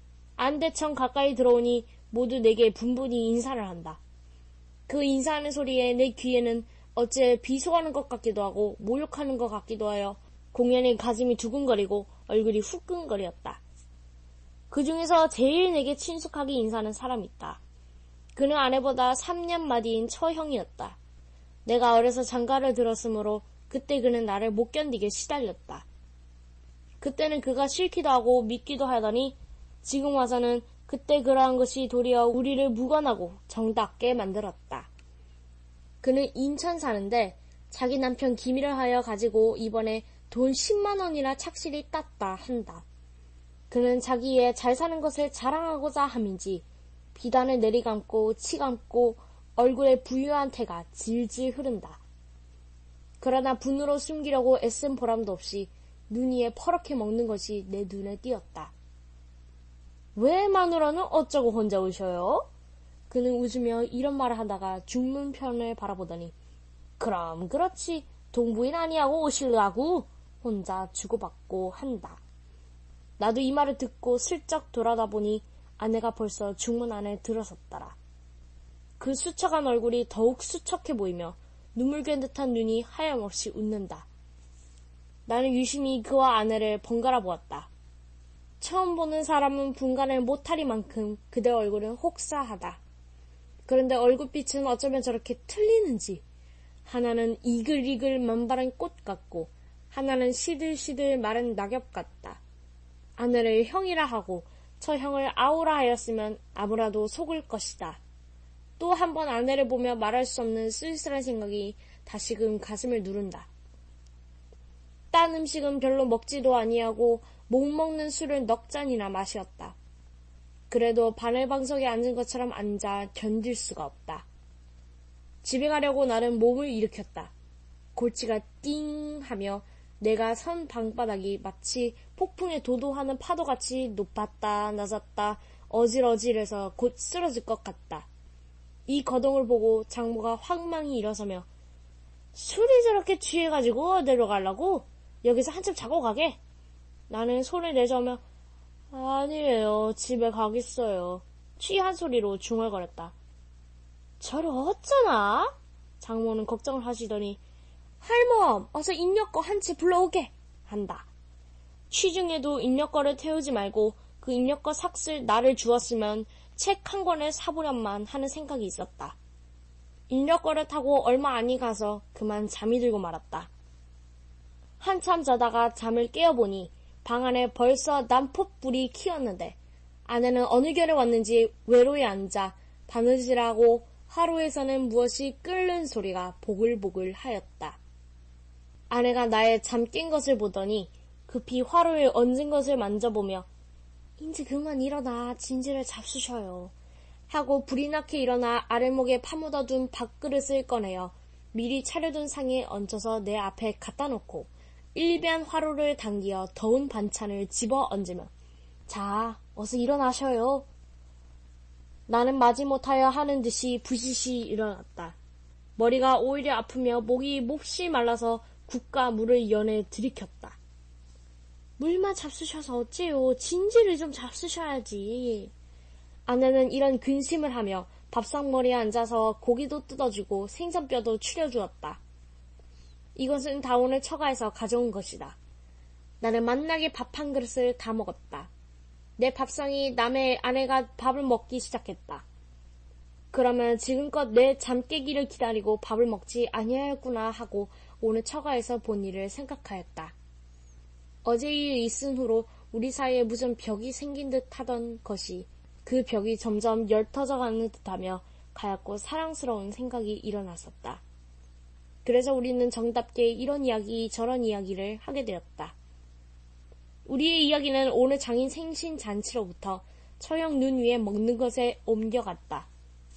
안대청 가까이 들어오니 모두 내게 분분히 인사를 한다. 그 인사하는 소리에 내 귀에는 어째 비속하는 것 같기도 하고 모욕하는 것 같기도 하여 공연히 가슴이 두근거리고 얼굴이 후끈거렸다. 그 중에서 제일 내게 친숙하게 인사하는 사람이 있다. 그는 아내보다 3년 마디인 처형이었다. 내가 어려서 장가를 들었으므로 그때 그는 나를 못 견디게 시달렸다. 그때는 그가 싫기도 하고 믿기도 하더니 지금 와서는 그때 그러한 것이 도리어 우리를 무관하고 정답게 만들었다. 그는 인천 사는데 자기 남편 기밀을 하여 가지고 이번에 돈 10만 원이나 착실히 땄다 한다. 그는 자기의 잘 사는 것을 자랑하고자 함인지 비단을 내리감고 치감고 얼굴에 부유한 태가 질질 흐른다. 그러나 분으로 숨기려고 애쓴 보람도 없이 눈 위에 퍼렇게 먹는 것이 내 눈에 띄었다. 왜 마누라는 어쩌고 혼자 오셔요? 그는 웃으며 이런 말을 하다가 중문편을 바라보더니 그럼 그렇지 동부인 아니하고 오실라고 혼자 주고받고 한다. 나도 이 말을 듣고 슬쩍 돌아다보니 아내가 벌써 중문 안에 들어섰더라. 그 수척한 얼굴이 더욱 수척해 보이며 눈물겨운 듯한 눈이 하염없이 웃는다. 나는 유심히 그와 아내를 번갈아 보았다. 처음 보는 사람은 분간을 못하리만큼 그대 얼굴은 혹사하다. 그런데 얼굴빛은 어쩌면 저렇게 틀리는지 하나는 이글이글 만발한 꽃 같고 하나는 시들시들 마른 낙엽 같다. 아내를 형이라 하고 저 형을 아우라 하였으면 아무라도 속을 것이다. 또 한 번 아내를 보며 말할 수 없는 쓸쓸한 생각이 다시금 가슴을 누른다. 딴 음식은 별로 먹지도 아니하고 못 먹는 술을 넉 잔이나 마셨다. 그래도 바늘방석에 앉은 것처럼 앉아 견딜 수가 없다. 집에 가려고 나는 몸을 일으켰다. 골치가 띵 하며 내가 선 방바닥이 마치 폭풍에 도도하는 파도같이 높았다 낮았다 어질어질해서 곧 쓰러질 것 같다. 이 거동을 보고 장모가 황망히 일어서며 술이 저렇게 취해가지고 내려가려고? 여기서 한참 자고 가게? 나는 손을 내저으며 아니에요. 집에 가겠어요. 취한 소리로 중얼거렸다. 저를 어쩌나? 장모는 걱정을 하시더니 할멈 어서 인력거 한 채 불러오게 한다. 취중에도 인력거를 태우지 말고 그 인력거 삭슬 나를 주었으면 책 한 권을 사보련만 하는 생각이 있었다. 인력거를 타고 얼마 안이 가서 그만 잠이 들고 말았다. 한참 자다가 잠을 깨어보니 방 안에 벌써 난폭불이 키었는데 아내는 어느 결에 왔는지 외로이 앉아 바느질하고 화로에서는 무엇이 끓는 소리가 보글보글 하였다. 아내가 나의 잠 깬 것을 보더니 급히 화로에 얹은 것을 만져보며 인제 그만 일어나 진지를 잡수셔요 하고 불이 나게 일어나 아랫목에 파묻어둔 밥그릇을 꺼내어 미리 차려둔 상에 얹혀서 내 앞에 갖다 놓고 일변 화로를 당기어 더운 반찬을 집어 얹으며 자, 어서 일어나셔요. 나는 마지못하여 하는 듯이 부시시 일어났다. 머리가 오히려 아프며 목이 몹시 말라서 국과 물을 연에 들이켰다. 물만 잡수셔서 어째요. 진지를 좀 잡수셔야지. 아내는 이런 근심을 하며 밥상머리에 앉아서 고기도 뜯어주고 생선뼈도 추려주었다. 이것은 다 오늘 처가에서 가져온 것이다. 나는 만나게 밥 한 그릇을 다 먹었다. 내 밥상이 남의 아내가 밥을 먹기 시작했다. 그러면 지금껏 내 잠 깨기를 기다리고 밥을 먹지 아니하였구나 하고 오늘 처가에서 본 일을 생각하였다. 어제 일 있은 후로 우리 사이에 무슨 벽이 생긴 듯 하던 것이 그 벽이 점점 엷어져가는 듯하며 가얗고 사랑스러운 생각이 일어났었다. 그래서 우리는 정답게 이런 이야기 저런 이야기를 하게 되었다. 우리의 이야기는 오늘 장인 생신 잔치로부터 처형 눈 위에 먹는 것에 옮겨갔다.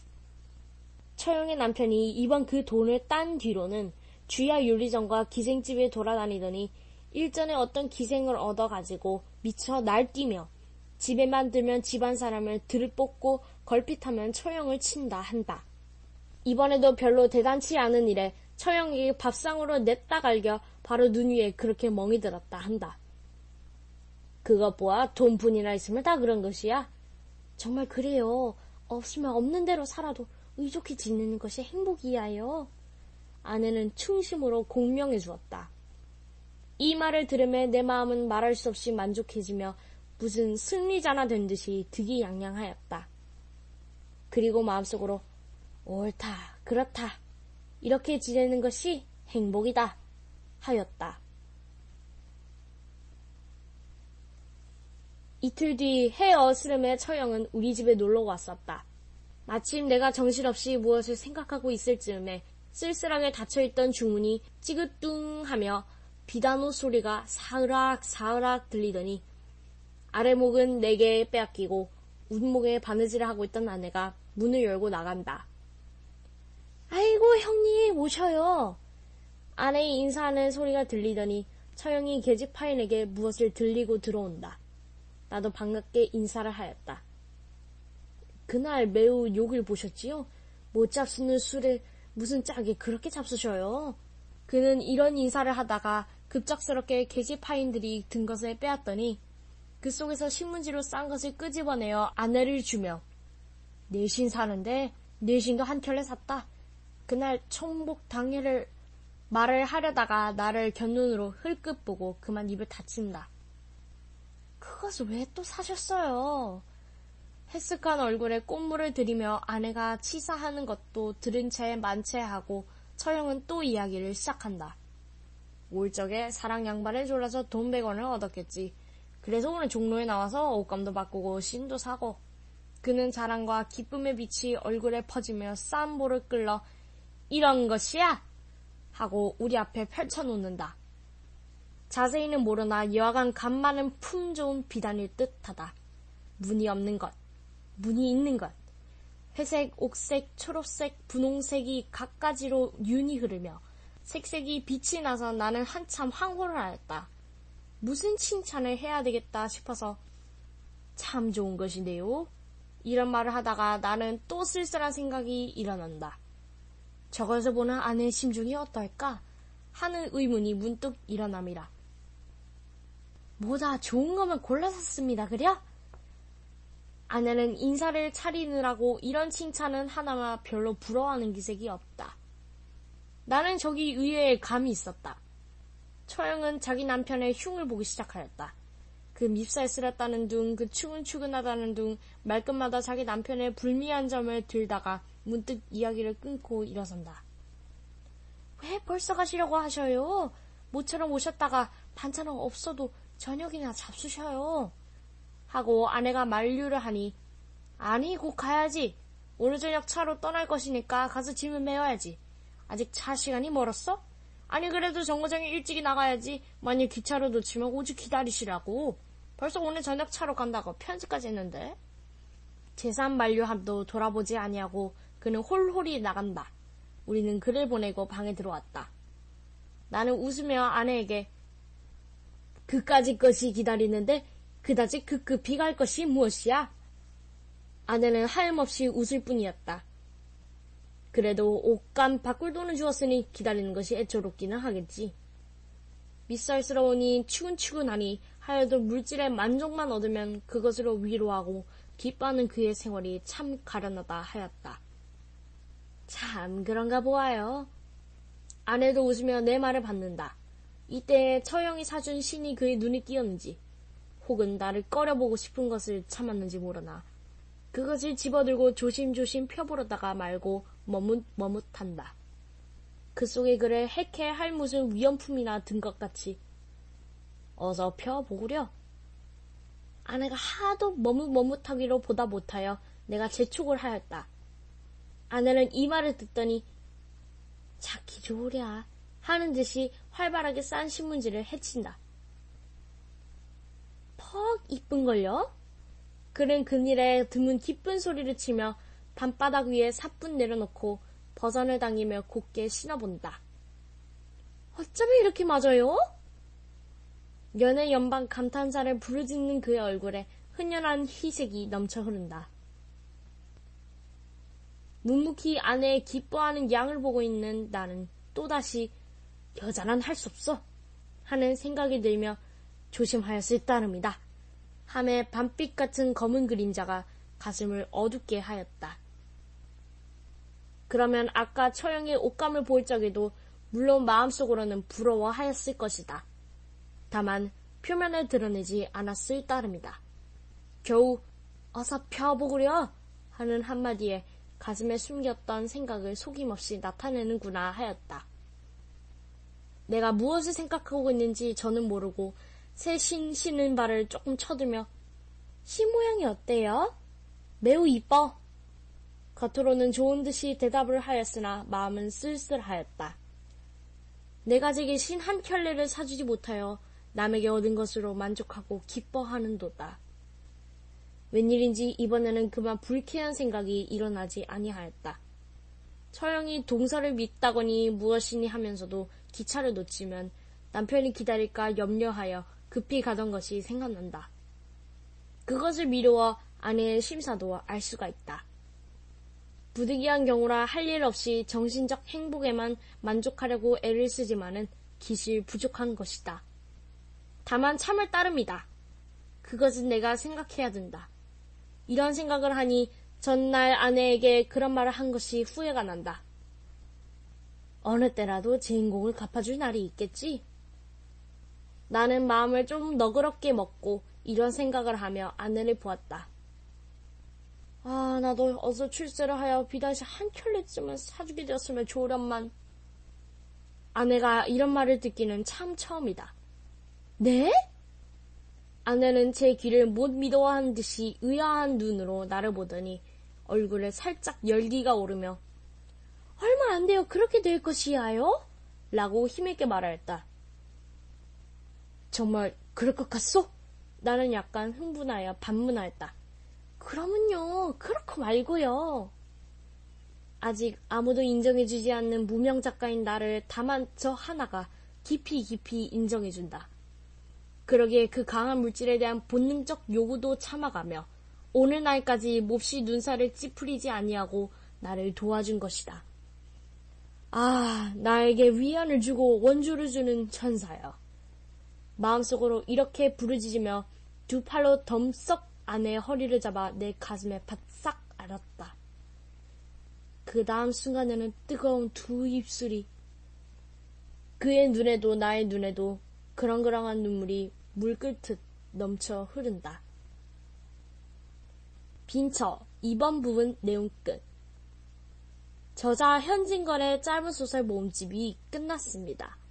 처형의 남편이 이번 그 돈을 딴 뒤로는 주야 요리점과 기생집에 돌아다니더니 일전에 어떤 기생을 얻어가지고 미쳐 날뛰며 집에만 들면 집안 사람을 들պ꽂고 걸핏하면 처형을 친다 한다. 이번에도 별로 대단치 않은 일에 처형에게 밥상으로 냈다 갈겨 바로 눈 위에 그렇게 멍이 들었다 한다. 그것 보아 돈뿐이나 있으면 다 그런 것이야? 정말 그래요. 없으면 없는 대로 살아도 의좋게 지내는 것이 행복이야요. 아내는 충심으로 공명해 주었다. 이 말을 들으며 내 마음은 말할 수 없이 만족해지며 무슨 승리자나 된 듯이 득이양양하였다. 그리고 마음속으로 옳다, 그렇다, 이렇게 지내는 것이 행복이다 하였다. 이틀 뒤 해 어스름에 처형은 우리 집에 놀러 왔었다. 마침 내가 정신없이 무엇을 생각하고 있을 즈음에 쓸쓸하게 닫혀있던 중문이 찌긋뚱 하며 비단옷 소리가 사으락 사으락 들리더니 아래목은 내게 빼앗기고 웃목에 바느질을 하고 있던 아내가 문을 열고 나간다. 아이고 형님 오셔요. 아내의 인사하는 소리가 들리더니 처형이 계집파인에게 무엇을 들리고 들어온다. 나도 반갑게 인사를 하였다. 그날 매우 욕을 보셨지요? 못 잡수는 술을 무슨 짝이 그렇게 잡수셔요? 그는 이런 인사를 하다가 급작스럽게 계집파인들이 든 것을 빼앗더니 그 속에서 신문지로 싼 것을 끄집어내어 아내를 주며 내신 사는데 내신도 한 켤레 샀다. 그날 총복 당일을 말을 하려다가 나를 곁눈으로 흘끗 보고 그만 입을 닫힌다. 그것을 왜 또 사셨어요? 헬쓱한 얼굴에 꽃물을 들이며 아내가 치사하는 것도 들은 채 만체하고 처형은 또 이야기를 시작한다. 올 적에 사랑 양발을 졸라서 돈 100원을 얻었겠지. 그래서 오늘 종로에 나와서 옷감도 바꾸고 신도 사고. 그는 자랑과 기쁨의 빛이 얼굴에 퍼지며 쌈보를 끌러 이런 것이야! 하고 우리 앞에 펼쳐놓는다. 자세히는 모르나 여하간 간 많은 품 좋은 비단일 듯하다. 무늬 없는 것, 무늬 있는 것, 회색, 옥색, 초록색, 분홍색이 갖가지로 윤이 흐르며 색색이 빛이 나서 나는 한참 황홀을 하였다. 무슨 칭찬을 해야 되겠다 싶어서 참 좋은 것이네요. 이런 말을 하다가 나는 또 쓸쓸한 생각이 일어난다. 저것을 보는 아내의 심중이 어떨까 하는 의문이 문득 일어남이라. 뭐다 좋은 거면 골라 샀습니다 그려? 아내는 인사를 차리느라고 이런 칭찬은 하나마 별로 부러워하는 기색이 없다. 나는 저기 의외의 감이 있었다. 처형은 자기 남편의 흉을 보기 시작하였다. 그 밉살스럽다는 둥, 그 추근추근하다는 둥, 말끝마다 자기 남편의 불미한 점을 들다가 문득 이야기를 끊고 일어선다. 왜 벌써 가시려고 하셔요? 모처럼 오셨다가 반찬은 없어도 저녁이나 잡수셔요. 하고 아내가 만류를 하니 아니 곧 가야지. 오늘 저녁 차로 떠날 것이니까 가서 짐을 메워야지. 아직 차 시간이 멀었어? 아니 그래도 정거장에 일찍이 나가야지. 만일 기차로 놓치면 오직 기다리시라고. 벌써 오늘 저녁 차로 간다고 편지까지 했는데. 재산 만류함도 돌아보지 아니하고 그는 홀홀히 나간다. 우리는 그를 보내고 방에 들어왔다. 나는 웃으며 아내에게 그까짓 것이 기다리는데 그다지 급급히 갈 것이 무엇이야? 아내는 하염없이 웃을 뿐이었다. 그래도 옷감 바꿀 돈을 주었으니 기다리는 것이 애처롭기는 하겠지. 밉살스러우니 추근추근하니 하여도 물질의 만족만 얻으면 그것으로 위로하고 기뻐하는 그의 생활이 참 가련하다 하였다. 참 그런가 보아요. 아내도 웃으며 내 말을 받는다. 이때에 처형이 사준 신이 그의 눈에 띄었는지 혹은 나를 꺼려보고 싶은 것을 참았는지 모르나 그것을 집어들고 조심조심 펴보려다가 말고 머뭇머뭇한다. 그 속에 그를 해케할 무슨 위험품이나 든 것 같이 어서 펴보구려. 아내가 하도 머뭇머뭇하기로 보다 못하여 내가 재촉을 하였다. 아내는 이 말을 듣더니 자기 좋으랴 하는 듯이 활발하게 싼 신문지를 헤친다. 퍽 이쁜걸요? 그는 그늘에 드문 기쁜 소리를 치며 밤바닥 위에 사뿐 내려놓고 버선을 당기며 곱게 신어본다. 어쩌면 이렇게 맞아요? 연애 연방 감탄사를 부르짖는 그의 얼굴에 흔연한 희색이 넘쳐 흐른다. 묵묵히 아내의 기뻐하는 양을 보고 있는 나는 또다시 여자란 할 수 없어 하는 생각이 들며 조심하였을 따름이다. 함에 밤빛 같은 검은 그림자가 가슴을 어둡게 하였다. 그러면 아까 처형의 옷감을 볼 적에도 물론 마음속으로는 부러워하였을 것이다. 다만 표면에 드러내지 않았을 따름이다. 겨우 어서 펴보구려 하는 한마디에 가슴에 숨겼던 생각을 속임없이 나타내는구나 하였다. 내가 무엇을 생각하고 있는지 저는 모르고 새 신는 발을 조금 쳐들며 시 모양이 어때요? 매우 이뻐. 겉으로는 좋은 듯이 대답을 하였으나 마음은 쓸쓸하였다. 내가 제게 신 한 켤레를 사주지 못하여 남에게 얻은 것으로 만족하고 기뻐하는도다. 웬일인지 이번에는 그만 불쾌한 생각이 일어나지 아니하였다. 처형이 동서를 믿다거니 무엇이니 하면서도 기차를 놓치면 남편이 기다릴까 염려하여 급히 가던 것이 생각난다. 그것을 미루어 아내의 심사도 알 수가 있다. 부득이한 경우라 할 일 없이 정신적 행복에만 만족하려고 애를 쓰지만은 기실 부족한 것이다. 다만 참을 따름이다. 그것은 내가 생각해야 된다. 이런 생각을 하니 전날 아내에게 그런 말을 한 것이 후회가 난다. 어느 때라도 제 인공을 갚아줄 날이 있겠지? 나는 마음을 좀 너그럽게 먹고 이런 생각을 하며 아내를 보았다. 아, 나도 어서 출세를 하여 비단시 한 켤레쯤은 사주게 되었으면 좋으련만. 아내가 이런 말을 듣기는 참 처음이다. 네? 아내는 제 귀를 못 믿어한 듯이 의아한 눈으로 나를 보더니 얼굴에 살짝 열기가 오르며 얼마 안 돼요. 그렇게 될 것이야요? 라고 힘있게 말하였다. 정말 그럴 것 같소? 나는 약간 흥분하여 반문하였다. 그러면요. 그렇고 말고요. 아직 아무도 인정해주지 않는 무명 작가인 나를 다만 저 하나가 깊이 인정해준다. 그러기에 그 강한 물질에 대한 본능적 요구도 참아가며 오늘날까지 몹시 눈살을 찌푸리지 아니하고 나를 도와준 것이다. 아, 나에게 위안을 주고 원주를 주는 천사여. 마음속으로 이렇게 부르짖으며 두 팔로 덤썩 아내의 허리를 잡아 내 가슴에 바싹 알았다. 그 다음 순간에는 뜨거운 두 입술이 그의 눈에도 나의 눈에도 그렁그렁한 눈물이 물 끓듯 넘쳐 흐른다. 빈처 2번 부분 내용 끝. 저자 현진걸의 짧은 소설 모음집이 끝났습니다.